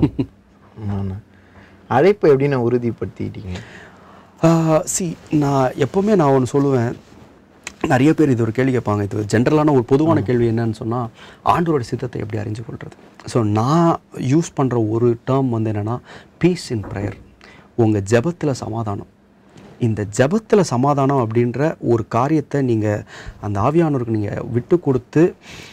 அழைப்பை எப்படி நான் உறுதிப்படுத்திட்டீங்க? சி, நான் எப்போவுமே நான் ஒன்று சொல்லுவேன், நிறைய பேர் இது ஒரு கேள்வி கேட்பாங்க, இது ஜென்ரலான ஒரு பொதுவான கேள்வி என்னன்னு சொன்னால், ஆண்டவரோட சித்தத்தை எப்படி அறிஞ்சு கொள்வது. ஸோ நான் யூஸ் பண்ணுற ஒரு டேர்ம் வந்து என்னென்னா, பீஸ் இன் ப்ரேயர். உங்கள் ஜெபத்தில் சமாதானம். இந்த ஜெபத்தில் சமாதானம் அப்படின்ற ஒரு காரியத்தை நீங்கள் அந்த ஆவியானவருக்கு நீங்கள் விட்டு கொடுத்து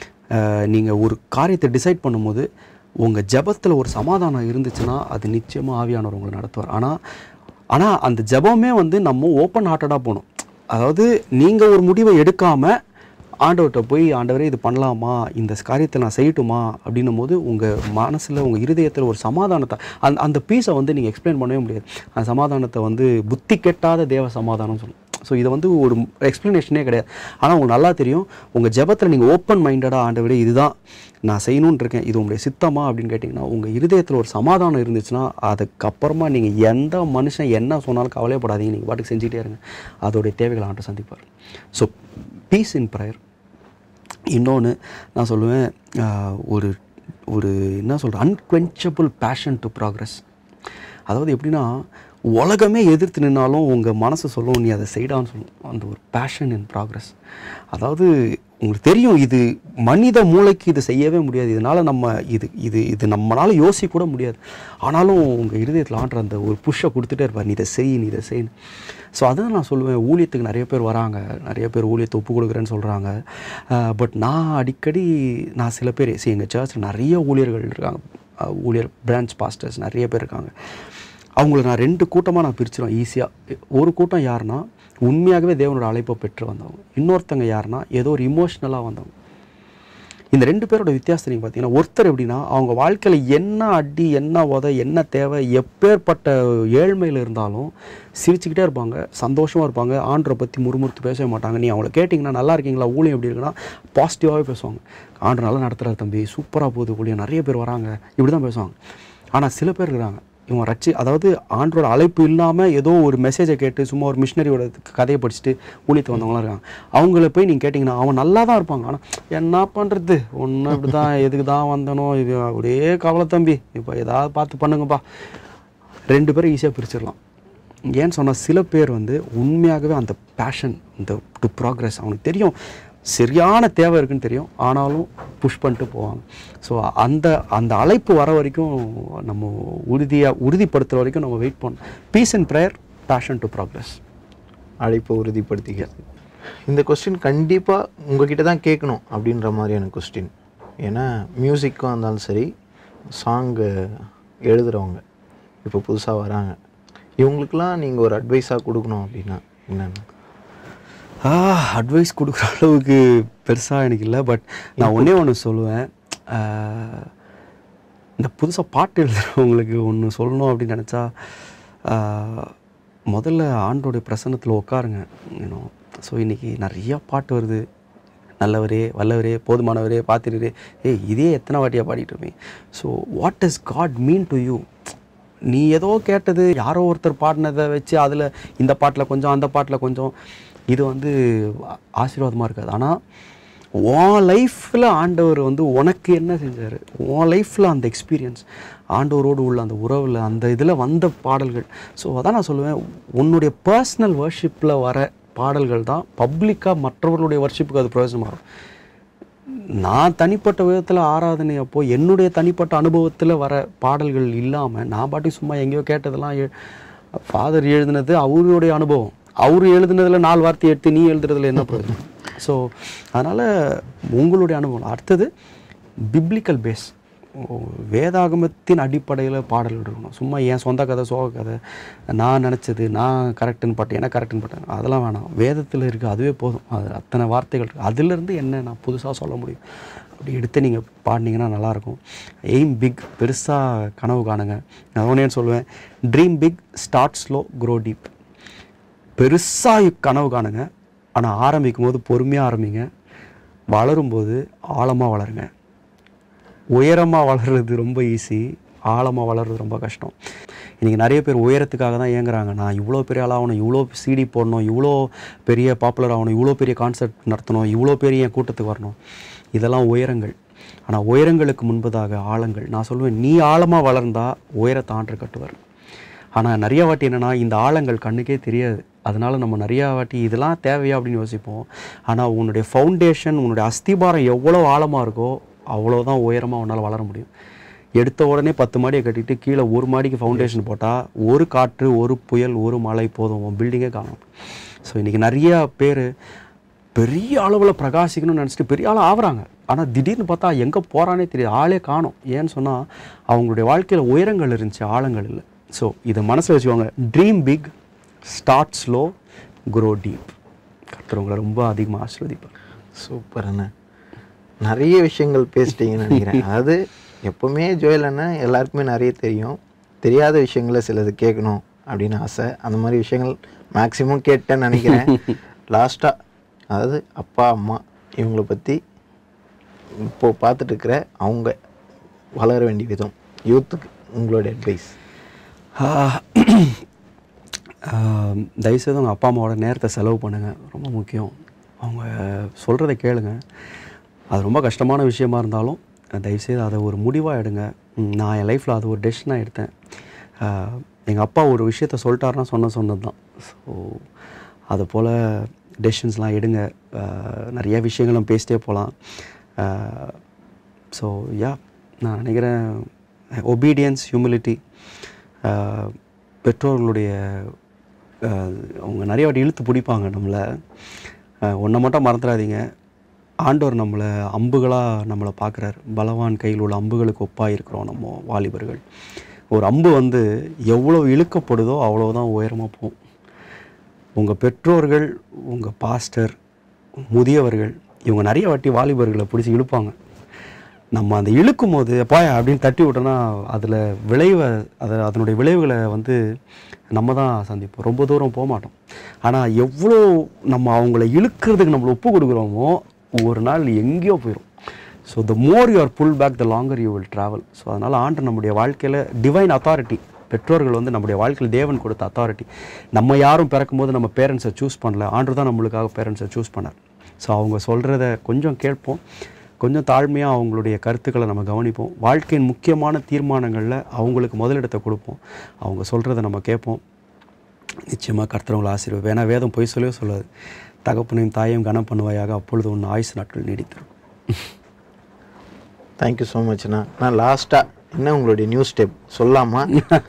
நீங்கள் ஒரு காரியத்தை டிசைட் பண்ணும்போது உங்கள் ஜெபத்தில் ஒரு சமாதானம் இருந்துச்சுன்னா அது நிச்சயமாக ஆவியானவர் உங்களை நடத்துவார். ஆனால் ஆனால் அந்த ஜெபமே வந்து நம்ம ஓப்பன் ஹார்ட்டடாக போகணும். அதாவது நீங்கள் ஒரு முடிவை எடுக்காமல் ஆண்டவர்கிட்ட போய், ஆண்டவரே இது பண்ணலாமா, இந்த காரியத்தை நான் செய்யட்டுமா அப்படின்னும் போது உங்கள் மனசில் உங்கள் இருதயத்தில் ஒரு சமாதானத்தை, அந்த அந்த பீஸை வந்து நீங்கள் எக்ஸ்பிளைன் பண்ணவே முடியாது. அந்த சமாதானத்தை வந்து புத்தி கெட்டாத தேவ சமாதானம் சொல்லணும். ஸோ இதை வந்து ஒரு எக்ஸ்ப்ளனேஷனே கிடையாது. ஆனால் உங்களுக்கு நல்லா தெரியும், உங்கள் ஜெபத்தில் நீங்கள் ஓப்பன் மைண்டடாக ஆண்டவரே இதுதான் நான் செய்யணுன்னு இருக்கேன், இது உங்களுடைய சித்தமா அப்படின்னு கேட்டிங்கன்னா, உங்கள் இருதயத்தில் ஒரு சமாதானம் இருந்துச்சுன்னா அதுக்கப்புறமா நீங்கள் எந்த மனுஷன் என்ன சொன்னாலும் கவலைப்படாதீங்க, நீங்கள் பாட்டுக்கு செஞ்சுட்டே இருங்க, அதோடைய தேவைகளை ஆண்டு சந்திப்பார். So peace in prayer. இன்னொன்று நான் சொல்லுவேன், ஒரு ஒரு என்ன சொல்கிறேன், அன்குவென்ச்சபிள் பேஷன் டு ப்ராக்ரஸ். அதாவது எப்படின்னா, உலகமே எதிர்த்து நின்னாலும் உங்கள் மனசு சொல்லும் நீ அதை செய்டான்னு சொல்லும், அந்த ஒரு பேஷன் இன் ப்ராக்ரஸ். அதாவது உங்களுக்கு தெரியும் இது மனித மூளைக்கு இது செய்யவே முடியாது, இதனால் நம்ம இது இது இது நம்மளால் யோசிக்க கூட முடியாது. ஆனாலும் உங்கள் இருதயத்தில் ஆண்டுற அந்த ஒரு புஷ்ஷை கொடுத்துட்டே இருப்பார், நீ இதை செய் நீ இதை செய்யணும். ஸோ அதான் நான் சொல்லுவேன், ஊழியத்துக்கு நிறைய பேர் வராங்க, நிறைய பேர் ஊழியத்தை ஒப்பு கொடுக்குறேன்னு சொல்கிறாங்க. பட் நான் அடிக்கடி நான் சில பேர் சரி எங்கள் சர்ச்சில் நிறைய ஊழியர்கள் இருக்காங்க, ஊழியர் பிரான்ச் பாஸ்டர்ஸ் நிறைய பேர் இருக்காங்க. அவங்கள நான் ரெண்டு கூட்டமாக நான் பிரிச்சிருவேன் ஈஸியாக. ஒரு கூட்டம் யாருன்னா உண்மையாகவே தேவனோட அழைப்பை பெற்று வந்தவங்க, இன்னொருத்தங்க யாருன்னா ஏதோ ஒரு இமோஷ்னலாக வந்தவங்க. இந்த ரெண்டு பேரோட வித்தியாசத்தை நீங்கள் பார்த்தீங்கன்னா, ஒருத்தர் எப்படின்னா அவங்க வாழ்க்கையில் என்ன அடி என்ன உதை என்ன தேவை எப்பேற்பட்ட ஏழ்மையில் இருந்தாலும் சிரிச்சுக்கிட்டே இருப்பாங்க, சந்தோஷமாக இருப்பாங்க, ஆண்டரை பற்றி முறுமுறுத்து பேசவே மாட்டாங்க. நீ அவங்கள கேட்டிங்கன்னா நல்லா இருக்கீங்களா, ஊழியம் எப்படி இருக்குன்னா பாசிட்டிவாகவே பேசுவாங்க. ஆண்டர் நல்லா நடத்துகிறார் தம்பி, சூப்பராக போகுது ஊழியம், நிறைய பேர் வராங்க, இப்படி தான் பேசுவாங்க. ஆனால் சில பேர் இருக்கிறாங்க, இவங்க ரச்சி அதாவது ஆண்டரோட அழைப்பு இல்லாமல் ஏதோ ஒரு மெசேஜை கேட்டு சும்மா ஒரு மிஷினரியோட கதையை படிச்சுட்டு ஊழியத்தை வந்தவங்களாம் இருக்காங்க. அவங்கள போய் நீங்கள் கேட்டிங்கன்னா அவங்க நல்லா தான் இருப்பாங்க, ஆனால் என்ன பண்ணுறது ஒன்றும் இப்படி தான், எதுக்கு தான் வந்தனோ இது அப்படியே கவலை தம்பி, இப்போ ஏதாவது பார்த்து பண்ணுங்கப்பா. ரெண்டு பேரும் ஈஸியாக பிரிச்சிடலாம். ஏன்னு சொன்னால் சில பேர் வந்து உண்மையாகவே அந்த பேஷன், இந்த டு ப்ராக்ரஸ் அவனுக்கு தெரியும், சரியான தேவை இருக்குன்னு தெரியும், ஆனாலும் புஷ் பண்ணிட்டு போவாங்க. ஸோ அந்த அந்த அழைப்பு வர வரைக்கும் நம்ம உறுதியாக உறுதிப்படுத்துகிற வரைக்கும் நம்ம வெயிட் பண்ணணும். Peace and prayer, passion to progress. அழைப்பை உறுதிப்படுத்திக்கிறது. இந்த கொஸ்டின் கண்டிப்பாக உங்ககிட்ட தான் கேட்கணும் அப்படின்ற மாதிரியான கொஸ்டின். ஏன்னா மியூசிக்கும் இருந்தாலும் சரி, சாங்கு எழுதுகிறவங்க இப்போ புதுசாக வராங்க, இவங்களுக்கெல்லாம் நீங்கள் ஒரு அட்வைஸாக கொடுக்கணும் அப்படின்னா என்னென்ன? அட்வைஸ் கொடுக்குற அளவுக்கு பெருசாக எனக்கு இல்லை. பட் நான் ஒன்றே ஒன்று சொல்லுவேன், இந்த புதுசாக பாட்டு எழுதுகிறவங்களுக்கு ஒன்று சொல்லணும் அப்படின்னு நினச்சா, முதல்ல ஆண்டோடைய பிரசன்னத்தில் உட்காருங்க. இன்னும் ஸோ இன்றைக்கி நிறையா பாட்டு வருது, நல்லவரே வல்லவரே போதுமானவரே பார்த்துட்டு, ஏய் இதே எத்தனை வாட்டியாக பாடிட்டு இருப்பேன். So what does God mean to you? நீ ஏதோ கேட்டது யாரோ ஒருத்தர் பாடினதை வச்சு அதில் இந்த பாட்டில் கொஞ்சம் அந்த பாட்டில் கொஞ்சம், இது வந்து ஆசீர்வாதமாக இருக்காது. ஆனால் உன் லைஃப்பில் ஆண்டவர் வந்து உனக்கு என்ன செஞ்சார், உன் லைஃப்பில் அந்த எக்ஸ்பீரியன்ஸ், ஆண்டவரோடு உள்ள அந்த உறவில் அந்த இதில் வந்த பாடல்கள். ஸோ அதான் நான் சொல்லுவேன், உன்னுடைய பர்சனல் வர்ஷிப்பில் வர பாடல்கள் தான் பப்ளிக்காக மற்றவர்களுடைய வர்ஷிப்புக்கு அது பிரயோஜனமாகும். நான் தனிப்பட்ட விதத்தில் ஆராதனை அப்போது என்னுடைய தனிப்பட்ட அனுபவத்தில் வர பாடல்கள் இல்லாமல் நான் பாட்டி சும்மா எங்கேயோ கேட்டதெல்லாம் ஃபாதர் எழுதினது அவருடைய அனுபவம், அவர் எழுதுனதில் நாலு வார்த்தை எடுத்து நீ எழுதுறதுல என்ன பிரயோஜனம்? ஸோ அதனால் உங்களுடைய அனுபவம். அடுத்தது பிப்ளிக்கல் பேஸ், வேதாகமத்தின் அடிப்படையில் பாடல்கள் இருக்கணும். சும்மா என் சொந்த கதை, சோக கதை, நான் நினச்சது, நான் கரெக்டுன்னு பட்டேன், ஏன்னா கரெக்டுன்னு பட்டேன், அதெல்லாம் வேணாம். வேதத்தில் இருக்குது, அதுவே போதும். அது அத்தனை வார்த்தைகள் இருக்குது. அதுலேருந்து என்ன நான் புதுசாக சொல்ல முடியும் அப்படி எடுத்து நீங்கள் பாடினீங்கன்னா நல்லாயிருக்கும். எய்ம் பிக், பெருசாக கனவு காணுங்க. நான் ஒன்றே சொல்லுவேன், dream big, start slow, grow deep. பெருசாக கனவு காணுங்க, ஆனால் ஆரம்பிக்கும் போது பொறுமையாக ஆரம்பிங்க. வளரும்போது ஆழமாக வளருங்க. உயரமாக வளர்கிறது ரொம்ப ஈஸி, ஆழமாக வளர்றது ரொம்ப கஷ்டம். இன்றைக்கி நிறைய பேர் உயரத்துக்காக தான் ஏங்குறாங்க. நான் இவ்வளோ பெரிய ஆள் ஆகணும், இவ்வளோ சிடி போடணும், இவ்வளோ பெரிய பாப்புலர் ஆகணும், இவ்வளோ பெரிய கான்சர்ட் நடத்தணும், இவ்வளோ பெரிய என் கூட்டத்துக்கு வரணும். இதெல்லாம் உயரங்கள். ஆனால் உயரங்களுக்கு முன்பதாக ஆழங்கள். நான் சொல்லுவேன், நீ ஆழமாக வளர்ந்தால் உயரத்தை ஆண்டு கட்டுவார். ஆனால் நிறைய வாட்டி என்னென்னா, இந்த ஆழங்கள் கண்ணுக்கே தெரியாது. அதனால் நம்ம நிறையா வாட்டி இதெல்லாம் தேவையா அப்படின்னு யோசிப்போம். ஆனால் உன்னுடைய ஃபவுண்டேஷன், உன்னுடைய அஸ்திபாரம் எவ்வளோ ஆழமாக இருக்கோ அவ்வளோதான் உயரமாக உன்னால் வளர முடியும். எடுத்த உடனே பத்து மாடியை கட்டிட்டு கீழே ஒரு மாடிக்கு ஃபவுண்டேஷன் போட்டால் ஒரு காற்று, ஒரு புயல், ஒரு மழை போதும், உன் பில்டிங்கே காணும். ஸோ இன்றைக்கி நிறையா பேர் பெரிய அளவில் பிரகாசிக்கணும்னு நினச்சிட்டு பெரிய ஆள் ஆகுறாங்க. ஆனால் திடீர்னு பார்த்தா எங்கே போகிறானே தெரியாது, ஆளே காணும். ஏன்னு சொன்னால் அவங்களுடைய வாழ்க்கையில் உயரங்கள் இருந்துச்சு, ஆழங்கள் இல்லை. ஸோ இதை மனசில் வச்சுக்கோங்க. Dream big, start slow, grow deep. கர்த்தர் ரொம்ப அதிகமாக ஆசீர்வதிப்பார். சூப்பர் அண்ணா, நிறைய விஷயங்கள் பேசிட்டீங்கன்னு நினைக்கிறேன். அதாவது எப்போவுமே ஜோயல் அண்ணா எல்லாருக்குமே நிறைய தெரியும், தெரியாத விஷயங்களை சிலது கேட்கணும் அப்படின்னு ஆசை. அந்த மாதிரி விஷயங்கள் மேக்ஸிமம் கேட்டேன்னு நினைக்கிறேன். லாஸ்ட்டாக அதாவது அப்பா அம்மா இவங்களை பற்றி இப்போது பார்த்துட்டு இருக்கிற அவங்க வளர வேண்டிய விதம், யூத்துக்கு உங்களோட அட்வைஸ். தயவுசெய்து அவங்க அப்பா அம்மாவோட நேரத்தை செலவு பண்ணுங்கள், ரொம்ப முக்கியம். அவங்க சொல்கிறத கேளுங்க. அது ரொம்ப கஷ்டமான விஷயமா இருந்தாலும் தயவுசெய்து அதை ஒரு முடிவாக எடுங்க. நான் என் லைஃப்பில் அது ஒரு டெசிஷனாக எடுத்தேன். எங்கள் அப்பா ஒரு விஷயத்த சொல்லிட்டாருன்னா சொன்ன சொன்னது தான். ஸோ அதை போல் டெசிஷன்ஸ்லாம் எடுங்க. நிறைய விஷயங்களும் பேசிட்டே போகலாம். ஸோ யா, நான் நினைக்கிறேன் ஒபீடியன்ஸ், ஹியூமிலிட்டி, பெற்றோர்களுடைய அவங்க நிறைய வாட்டி இழுத்து பிடிப்பாங்க நம்மளை. ஒன்றை மட்டும் மறந்துடாதீங்க, ஆண்டவர் நம்மளை அம்புகளாக நம்மளை பார்க்குறாரு. பலவான் கையில் உள்ள அம்புகளுக்கு ஒப்பாக இருக்கிறோம் நம்ம வாலிபர்கள். ஒரு அம்பு வந்து எவ்வளோ இழுக்கப்படுதோ அவ்வளோதான் உயரமாக போகும். உங்கள் பெற்றோர்கள், உங்கள் பாஸ்டர், முதியவர்கள் இவங்க நிறைய வாட்டி வாலிபர்களை பிடிச்சி இழுப்பாங்க. நம்ம அந்த இழுக்கும் போது பாயா அப்படின்னு தட்டி விட்டோன்னா அதில் விளைவை அதை அதனுடைய விளைவுகளை வந்து நம்ம தான் சந்திப்போம். ரொம்ப தூரம் போக மாட்டோம். ஆனால் எவ்வளோ நம்ம அவங்கள இழுக்கிறதுக்கு நம்மளை ஒப்பு கொடுக்குறோமோ ஒரு நாள் எங்கேயோ போயிடும். So the more you are pull back the longer you will travel. So அதனால் ஆண்டு நம்முடைய வாழ்க்கையில் டிவைன் அத்தாரிட்டி, பெற்றோர்கள் வந்து நம்முடைய வாழ்க்கையில் தேவன் கொடுத்த அத்தாரிட்டி. நம்ம யாரும் பிறக்கும்போது நம்ம பேரண்ட்ஸை சூஸ் பண்ணல, ஆண்டு தான் நம்மளுக்காக பேரண்ட்ஸை சூஸ் பண்ணார். ஸோ அவங்க சொல்கிறத கொஞ்சம் கேட்போம், கொஞ்சம் தாழ்மையாக அவங்களுடைய கருத்துக்களை நம்ம கவனிப்போம். வாழ்க்கையின் முக்கியமான தீர்மானங்களில் அவங்களுக்கு முதலிடத்தை கொடுப்போம். அவங்க சொல்கிறத நம்ம கேட்போம். நிச்சயமாக கர்த்தரவங்களை ஆசீர்வாதம். ஏன்னா வேதம் பொய் சொல்லவே சொல்லாது. தகப்பனையும் தாயையும் கனம் பண்ணுவாயாக, அப்பொழுது ஒன்று ஆயுசு நாட்கள் நீடித்திருக்கும். Thank you so மச்ண்ணா. நான் லாஸ்ட்டாக என்ன உங்களுடைய நியூ ஸ்டெப் சொல்லாமா?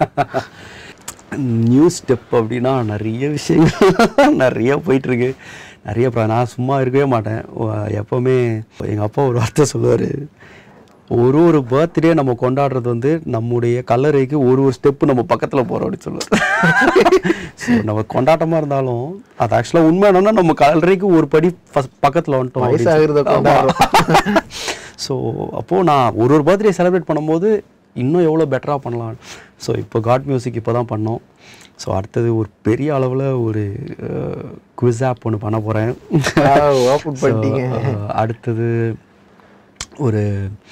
நியூ ஸ்டெப் அப்படின்னா நிறைய விஷயங்கள் நிறைய போயிட்டுருக்கு. நிறைய நான் சும்மா இருக்கவே மாட்டேன். எப்போவுமே எங்கள் அப்பா ஒரு வார்த்தை சொல்லுவார், ஒரு ஒரு பர்த்டே நம்ம கொண்டாடுறது வந்து நம்முடைய கல்லறைக்கு ஒரு ஒரு ஸ்டெப்பு நம்ம பக்கத்தில் போகிறோம் அப்படின்னு சொல்லுவார். ஸோ நம்ம கொண்டாட்டமாக இருந்தாலும் அது ஆக்சுவலாக உண்மை என்னன்னா நம்ம கல்லறைக்கு ஒரு படி ஃபஸ்ட் பக்கத்தில் வந்துட்டோம். ஸோ அப்போது நான் ஒரு ஒரு பர்த்டே செலிப்ரேட் பண்ணும்போது இன்னும் எவ்வளோ பெட்டராக பண்ணலாம். ஸோ இப்போ காட் மியூசிக் இப்போ தான் பண்ணோம். ஸோ அடுத்தது ஒரு பெரிய அளவில் ஒரு குவிஸ் ஆப் ஒன்று பண்ண போகிறேன். அடுத்தது ஒரு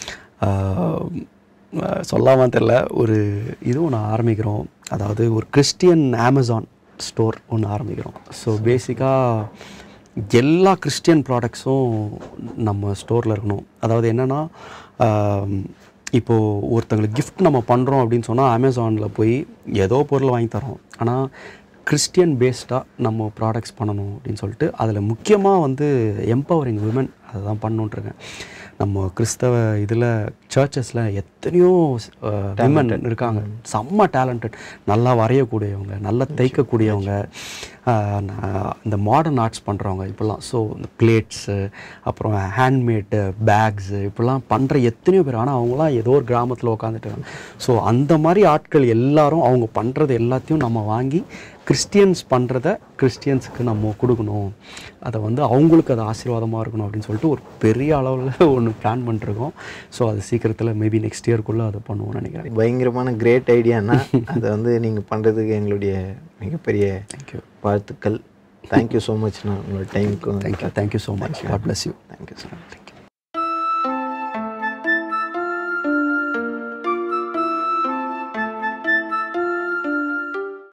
சொல்லாமல் தெரில, ஒரு இதுவும் நான் ஆரம்பிக்கிறோம். அதாவது ஒரு கிறிஸ்டியன் அமேசான் ஸ்டோர் ஒன்று ஆரம்பிக்கிறோம். ஸோ பேசிக்காக எல்லா கிறிஸ்டியன் ப்ராடக்ட்ஸும் நம்ம ஸ்டோரில் இருக்கணும். அதாவது என்னென்னா, இப்போது ஒருத்தங்களுக்கு கிஃப்ட் நம்ம பண்ணுறோம் அப்படின்னு சொன்னால் அமேசானில் போய் ஏதோ பொருள் வாங்கி தரோம். ஆனால் கிறிஸ்டியன் பேஸ்டாக நம்ம ப்ராடக்ட்ஸ் பண்ணணும் அப்படின்னு சொல்லிட்டு அதில் முக்கியமாக வந்து எம்பவரிங் விமன் அதை தான் பண்ணணுன்ட்ருக்கேன். நம்ம கிறிஸ்தவ இதில் சர்ச்சஸில் எத்தனையோ விமன் இருக்காங்க, செம்ம டேலண்டட், நல்லா வரையக்கூடியவங்க, நல்லா தைக்கக்கூடியவங்க, இந்த மாடர்ன் ஆர்ட்ஸ் பண்ணுறவங்க இப்போல்லாம். ஸோ இந்த பிளேட்ஸு, அப்புறம் ஹேண்ட்மேடு பேக்ஸு, இப்படிலாம் பண்ணுற எத்தனையோ பேர். ஆனால் அவங்களாம் ஏதோ ஒரு கிராமத்தில் உட்காந்துட்டு. ஸோ அந்த மாதிரி ஆட்கள் எல்லாரும் அவங்க பண்ணுறது எல்லாத்தையும் நம்ம வாங்கி கிறிஸ்டியன்ஸ் பண்ணுறத கிறிஸ்டியன்ஸுக்கு நம்ம கொடுக்கணும், அதை வந்து அவங்களுக்கு அது ஆசீர்வாதமாக இருக்கணும் அப்படின்னு சொல்லிட்டு ஒரு பெரிய அளவில் ஒன்று பிளான் பண்ணிருக்கோம். ஸோ அது சீக்கிரத்தில் மேபி நெக்ஸ்ட் இயர்க்குள்ளே அதை பண்ணுவோம்னு நினைக்கிறேன். பயங்கரமான கிரேட் ஐடியானா அதை வந்து நீங்கள் பண்ணுறதுக்கு எங்களுடைய மிகப்பெரிய தேங்க்யூ வாழ்த்துக்கள். தேங்க்யூ ஸோ மச்ண்ணா உங்களோட டைமுக்கு. Thank you thank you so much. God bless you. Thank you so much.